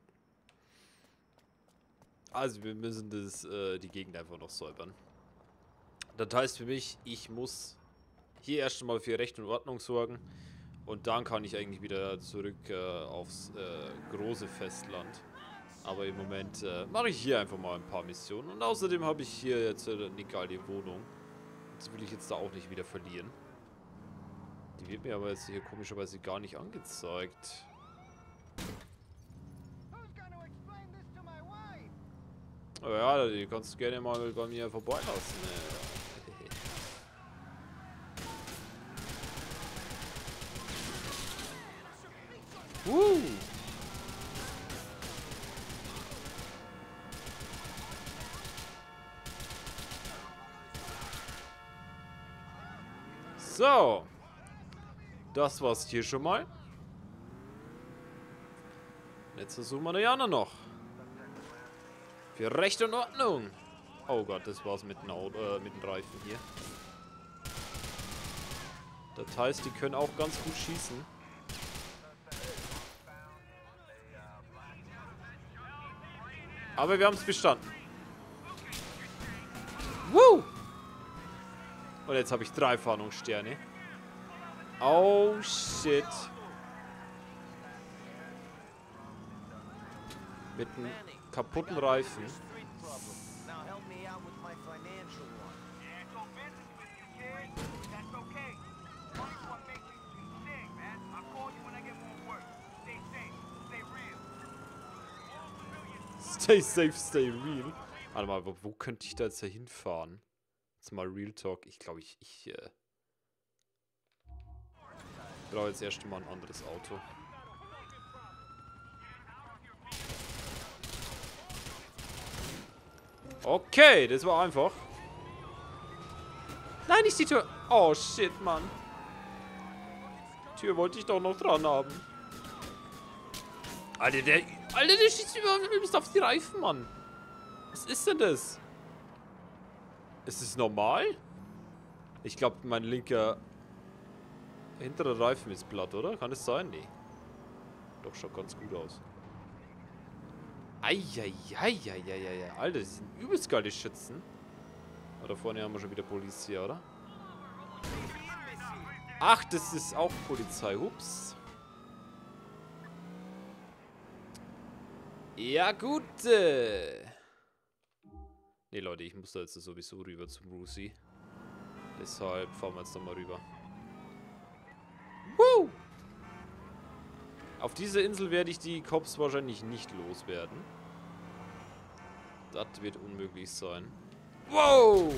Also wir müssen die Gegend einfach noch säubern. Das heißt für mich, ich muss hier erst mal für Recht und Ordnung sorgen. Und dann kann ich eigentlich wieder zurück aufs große Festland. Aber im Moment mache ich hier einfach mal ein paar Missionen. Und außerdem habe ich hier jetzt eine geile Wohnung. Das will ich jetzt da auch nicht wieder verlieren. Die wird mir aber jetzt hier komischerweise gar nicht angezeigt. Oh ja, die kannst du gerne mal bei mir vorbeilassen. So. Das war's hier schon mal. Jetzt versuchen wir die anderen noch. Für Recht und Ordnung. Oh Gott, das war's mit den Reifen hier. Das heißt, die können auch ganz gut schießen. Aber wir haben es bestanden. Woo! Und jetzt habe ich 3 Fahndungssterne. Oh shit. Mit einem kaputten Reifen. Stay safe, stay real. Warte mal, wo könnte ich da jetzt hinfahren? Jetzt mal Real Talk. Ich glaube, ich brauche jetzt erst mal ein anderes Auto. Okay, das war einfach. Nein, nicht die Tür. Oh, shit, Mann. Die Tür wollte ich doch noch dran haben. Alter, der schießt übelst auf die Reifen, Mann. Was ist denn das? Ist es normal? Ich glaube, mein linker hinterer Reifen ist platt, oder? Kann es sein? Nee. Doch, schaut ganz gut aus. Eieieiei. Alter, das sind übelst geile Schützen. Aber da vorne haben wir schon wieder Polizei, oder? Ach, das ist auch Polizei. Ups. Ja, gut. Ne, Leute, ich muss da jetzt sowieso rüber zum Rusi. Deshalb fahren wir jetzt nochmal rüber. Woo! Auf dieser Insel werde ich die Cops wahrscheinlich nicht loswerden. Das wird unmöglich sein. Wow!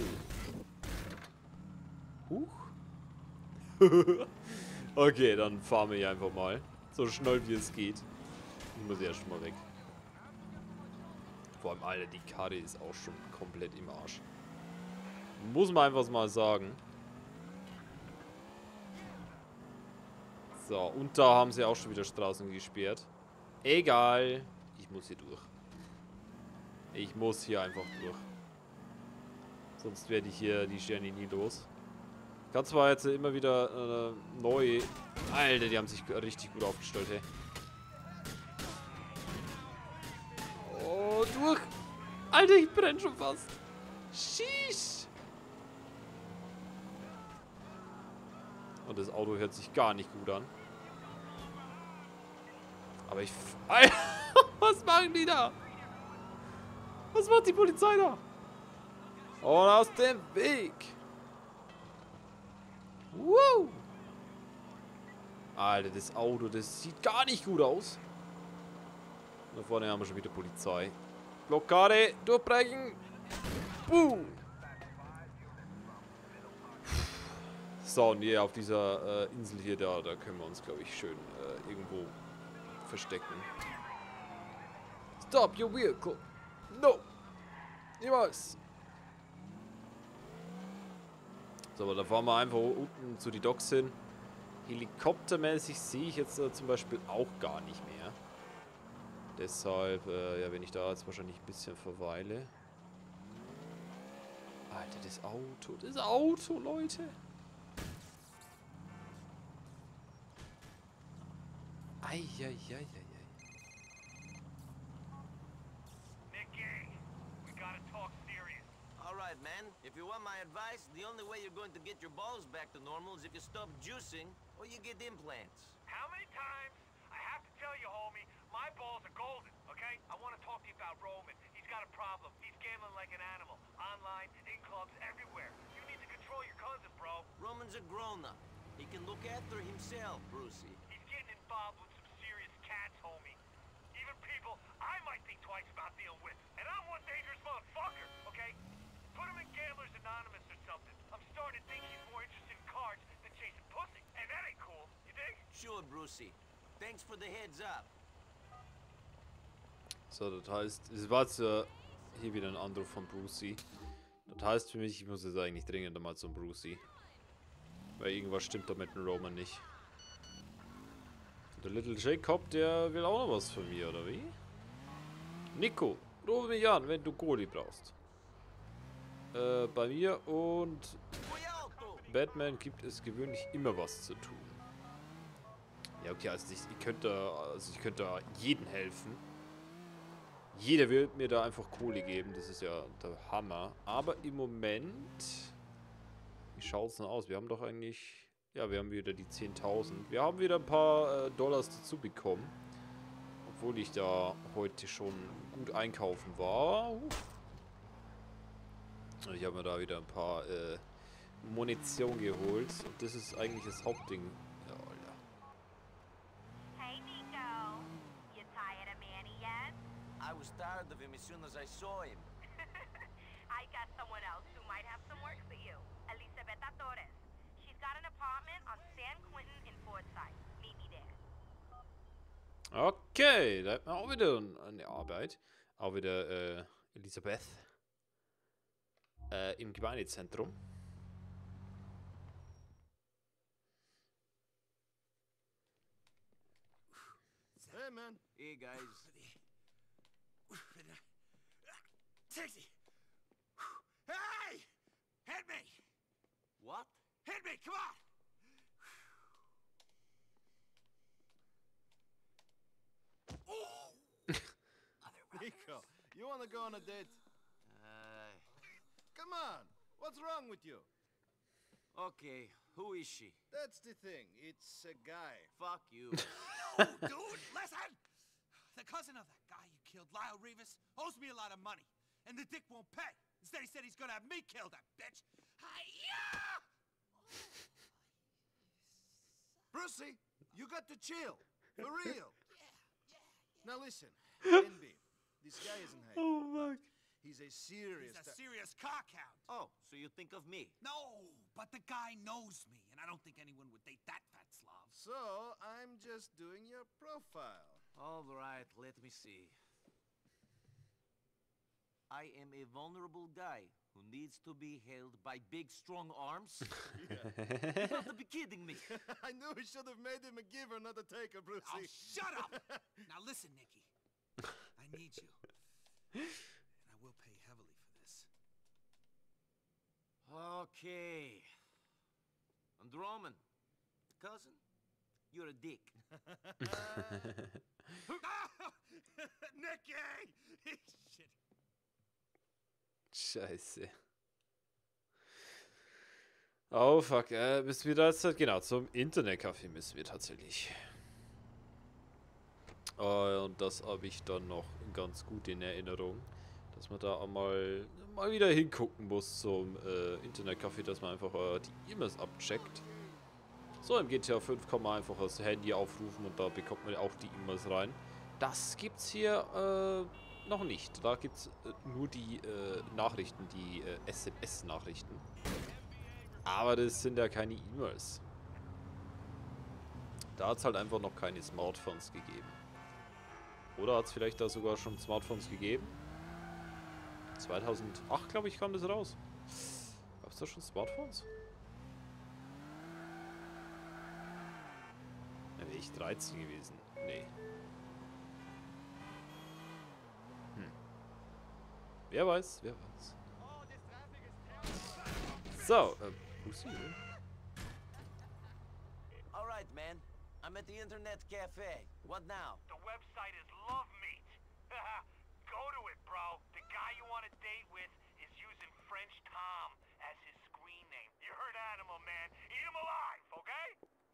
Huch. Okay, dann fahren wir hier einfach mal. So schnell wie es geht. Ich muss erst mal weg. Vor allem, Alter, die Karre ist auch schon komplett im Arsch. Muss man einfach mal sagen. So, und da haben sie auch schon wieder Straßen gesperrt. Egal. Ich muss hier durch. Ich muss hier einfach durch. Sonst werde ich hier die Sterne nie los. Ich kann zwar jetzt immer wieder neu... Alter, die haben sich richtig gut aufgestellt, hey. Oh, durch. Alter, ich brenne schon fast. Sheesh. Und das Auto hört sich gar nicht gut an. Aber ich... Alter, was machen die da? Was macht die Polizei da? Und aus dem Weg. Woo. Alter, das Auto, das sieht gar nicht gut aus. Da vorne haben wir schon wieder Polizei. Blockade, durchbrechen. So, und hier auf dieser Insel hier, da können wir uns, glaube ich, schön irgendwo verstecken. Stop your vehicle. No. Niemals. So, aber da fahren wir einfach unten zu die Docks hin. Helikoptermäßig sehe ich jetzt zum Beispiel auch gar nicht mehr. Deshalb, ja, wenn ich da jetzt wahrscheinlich ein bisschen verweile. Alter, das Auto, Leute. Eieieiei. Nicky, we gotta talk serious. All right, man. If you want my advice, the only way you're going to get your balls back to normal is if you stop juicing or you get implants. How many times I have to tell you, homie, my balls are golden, okay? I want to talk to you about Roman. He's got a problem. He's gambling like an animal. Online, in clubs, everywhere. You need to control your cousin, bro. Roman's a grown-up. He can look after himself, Brucey. He's getting involved with some serious cats, homie. Even people I might think twice about dealing with. And I'm one dangerous motherfucker, okay? Put him in Gamblers Anonymous or something. I'm starting to think he's more interested in cards than chasing pussy. And that ain't cool, you dig? Sure, Brucey. Thanks for the heads up. So, das heißt, es war jetzt hier wieder ein Anruf von Brucey. Das heißt für mich, ich muss jetzt eigentlich dringend mal zum Brucey. Weil irgendwas stimmt da mit dem Roman nicht. Der Little Jacob, der will auch noch was von mir, oder wie? Nico, ruf mich an, wenn du Kohle brauchst. Bei mir und Batman gibt es gewöhnlich immer was zu tun. Ja, okay, also ich könnte jeden helfen. Jeder will mir da einfach Kohle geben, das ist ja der Hammer. Aber im Moment, wie schaut es denn aus? Wir haben doch eigentlich, ja, wir haben wieder die 10.000. Wir haben wieder ein paar Dollars dazu bekommen. Obwohl ich da heute schon gut einkaufen war. Ich habe mir da wieder ein paar Munition geholt. Und das ist eigentlich das Hauptding. Ja, Alter. Hey, Nico. You tired of Manny yet? I was tired of him as soon as I saw him. I got someone else who might have some work for you. Elisabetta Torres. She's got an apartment on San Quentin in Forsyth. Meet me there. Okay, da hat man auch wieder eine Arbeit. Auch wieder Elisabeth. Im Gemeindezentrum. Hey, man. Hey, guys. Taxi! Hey! Hit me! What? Hit me, come on! Nico, you wanna go on a date? Come on! What's wrong with you? Okay, who is she? That's the thing. It's a guy. Fuck you. No, dude, listen! The cousin of that guy you killed, Lyle Rivas, owes me a lot of money. And the dick won't pay. Instead, he said he's gonna have me kill that bitch. Hi-ya! Brucey, you got to chill. For real. Now listen, NB, this guy isn't hate. Oh, fuck. He's a serious... He's a serious cockhound. Oh, so you think of me? No, but the guy knows me, and I don't think anyone would date that fat slob. So, I'm just doing your profile. All right, let me see. I am a vulnerable guy who needs to be held by big, strong arms. You have to be kidding me. I knew we should have made him a giver, not a taker, Brucey. Oh, shut up! Now listen, Nicky. I need you. And I will pay heavily for this. Okay. And Roman, cousin, you're a dick. Nicky! Shit. Scheiße. Oh, fuck. Müssen wir da jetzt halt, genau, zum Internetcafé müssen wir tatsächlich. Und das habe ich dann noch ganz gut in Erinnerung. Dass man da auch mal wieder hingucken muss zum Internetcafé, dass man einfach die E-Mails abcheckt. So, im GTA 5 kann man einfach das Handy aufrufen und da bekommt man auch die E-Mails rein. Das gibt's hier noch nicht. Da gibt's nur die Nachrichten, die SMS-Nachrichten. Aber das sind ja keine E-Mails. Da hat es halt einfach noch keine Smartphones gegeben. Oder hat es vielleicht da sogar schon Smartphones gegeben? 2008, glaube ich, kam das raus. Gab es da schon Smartphones? Ja, wäre ich 13 gewesen. Nee. Wer weiß, wer weiß. So, Brucey. All right, man. I'm I'm at the internet cafe. What now? The website is Love Meat. Go to it, bro. The guy you want to date with is using French Tom as his screen name. You heard Animal, man. Eat him alive, okay?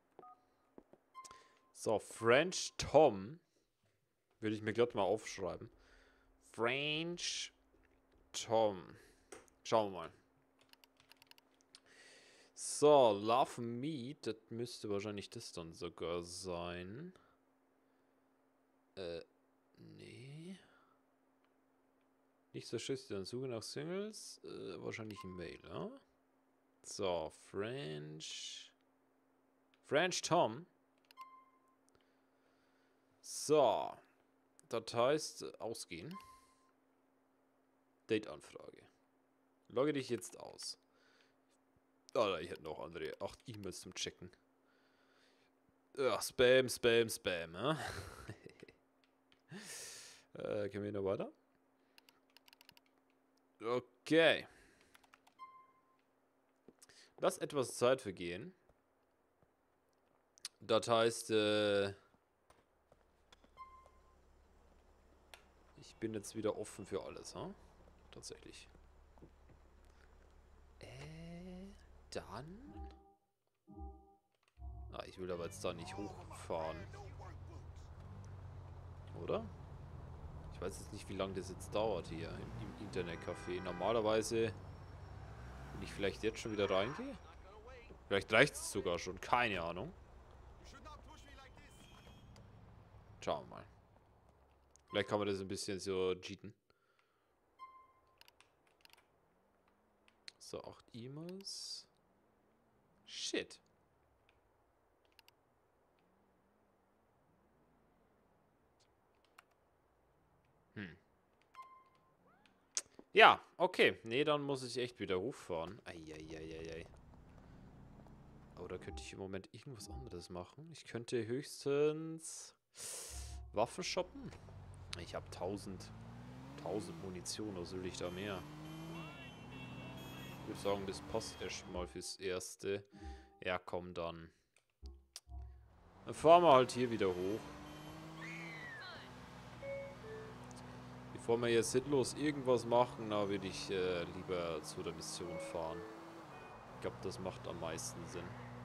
So, French Tom. Würde ich mir gerade mal aufschreiben. French Tom. Schauen wir mal. So, Love Meat. Das müsste wahrscheinlich das dann sogar sein. Nee. Nicht so schüssig, dann Suche nach Singles. Wahrscheinlich ein Mail, ja? So, French Tom. So. Das heißt, ausgehen. Date-Anfrage. Logge dich jetzt aus. Alter, ich hätte noch andere 8 E-Mails zum Checken. Ach, Spam, Spam, Spam, ja? Gehen wir noch weiter? Okay. Lass etwas Zeit vergehen. Das heißt, ich bin jetzt wieder offen für alles, ha? Tatsächlich. Dann? Ah, ich will aber jetzt da nicht hochfahren. Oder? Ich weiß jetzt nicht, wie lange das jetzt dauert hier im Internetcafé. Normalerweise, wenn ich vielleicht jetzt schon wieder reingehe. Vielleicht reicht es sogar schon. Keine Ahnung. Schauen wir mal. Vielleicht kann man das ein bisschen so cheaten. So, 8 E-Mails. Shit. Ja, okay. Nee, dann muss ich echt wieder hochfahren. Eieieiei. Aber da könnte ich im Moment irgendwas anderes machen. Ich könnte höchstens Waffen shoppen. Ich habe 1000 Munition. Was will ich da mehr? Ich würde sagen, das passt erstmal fürs Erste. Ja, komm dann. Dann fahren wir halt hier wieder hoch. Bevor wir hier sinnlos irgendwas machen, da würde ich lieber zu der Mission fahren. Ich glaube, das macht am meisten Sinn.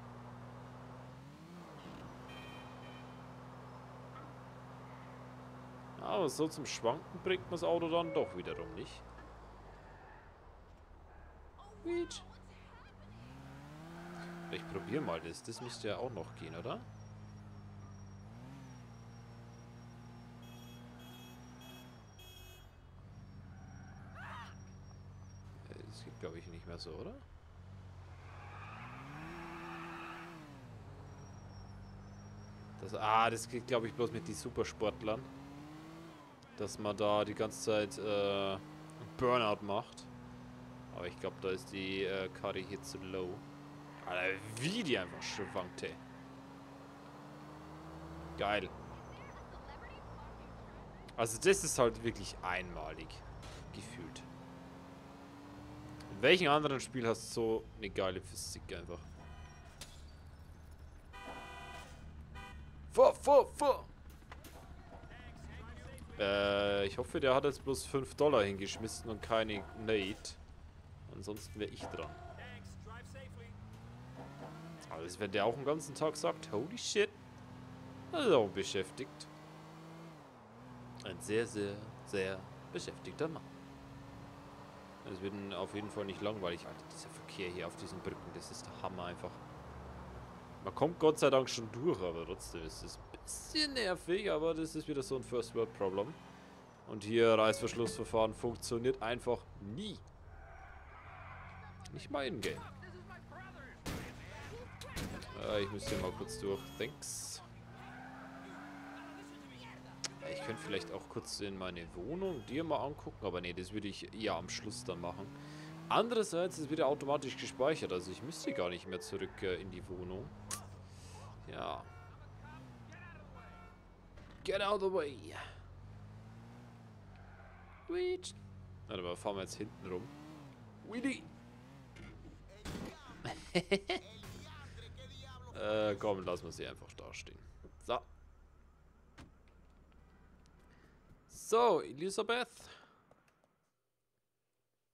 Aber so zum Schwanken bringt man das Auto dann doch wiederum nicht. Ich probiere mal das. Das müsste ja auch noch gehen, oder? Das geht, glaube ich, nicht mehr so, oder? Das geht, glaube ich, bloß mit den Supersportlern. Dass man da die ganze Zeit Burnout macht. Aber ich glaube, da ist die Karre hier zu low. Alter, wie die einfach schwankt, ey. Geil. Also das ist halt wirklich einmalig. Gefühlt. In welchem anderen Spiel hast du so eine geile Physik einfach? Vor! Ich hoffe, der hat jetzt bloß $5 hingeschmissen und keine Nate. Ansonsten wäre ich dran. Also wenn der auch den ganzen Tag sagt, holy shit, das ist auch beschäftigt. Ein sehr, sehr, sehr beschäftigter Mann. Es wird auf jeden Fall nicht langweilig. Alter, dieser Verkehr hier auf diesen Brücken, das ist der Hammer einfach. Man kommt Gott sei Dank schon durch, aber trotzdem ist es ein bisschen nervig, aber das ist wieder so ein First World Problem. Und hier Reißverschlussverfahren funktioniert einfach nie. Nicht mal in-game. Ich müsste hier mal kurz durch. Thanks. Ich könnte vielleicht auch kurz in meine Wohnung dir mal angucken, aber nee, das würde ich eher am Schluss dann machen. Andererseits ist wieder automatisch gespeichert, also ich müsste gar nicht mehr zurück in die Wohnung. Ja. Get out of the way. Wait. Warte mal, fahren wir jetzt hinten rum. Willy. Komm, lassen wir sie einfach da stehen. So. So, Elisabeth.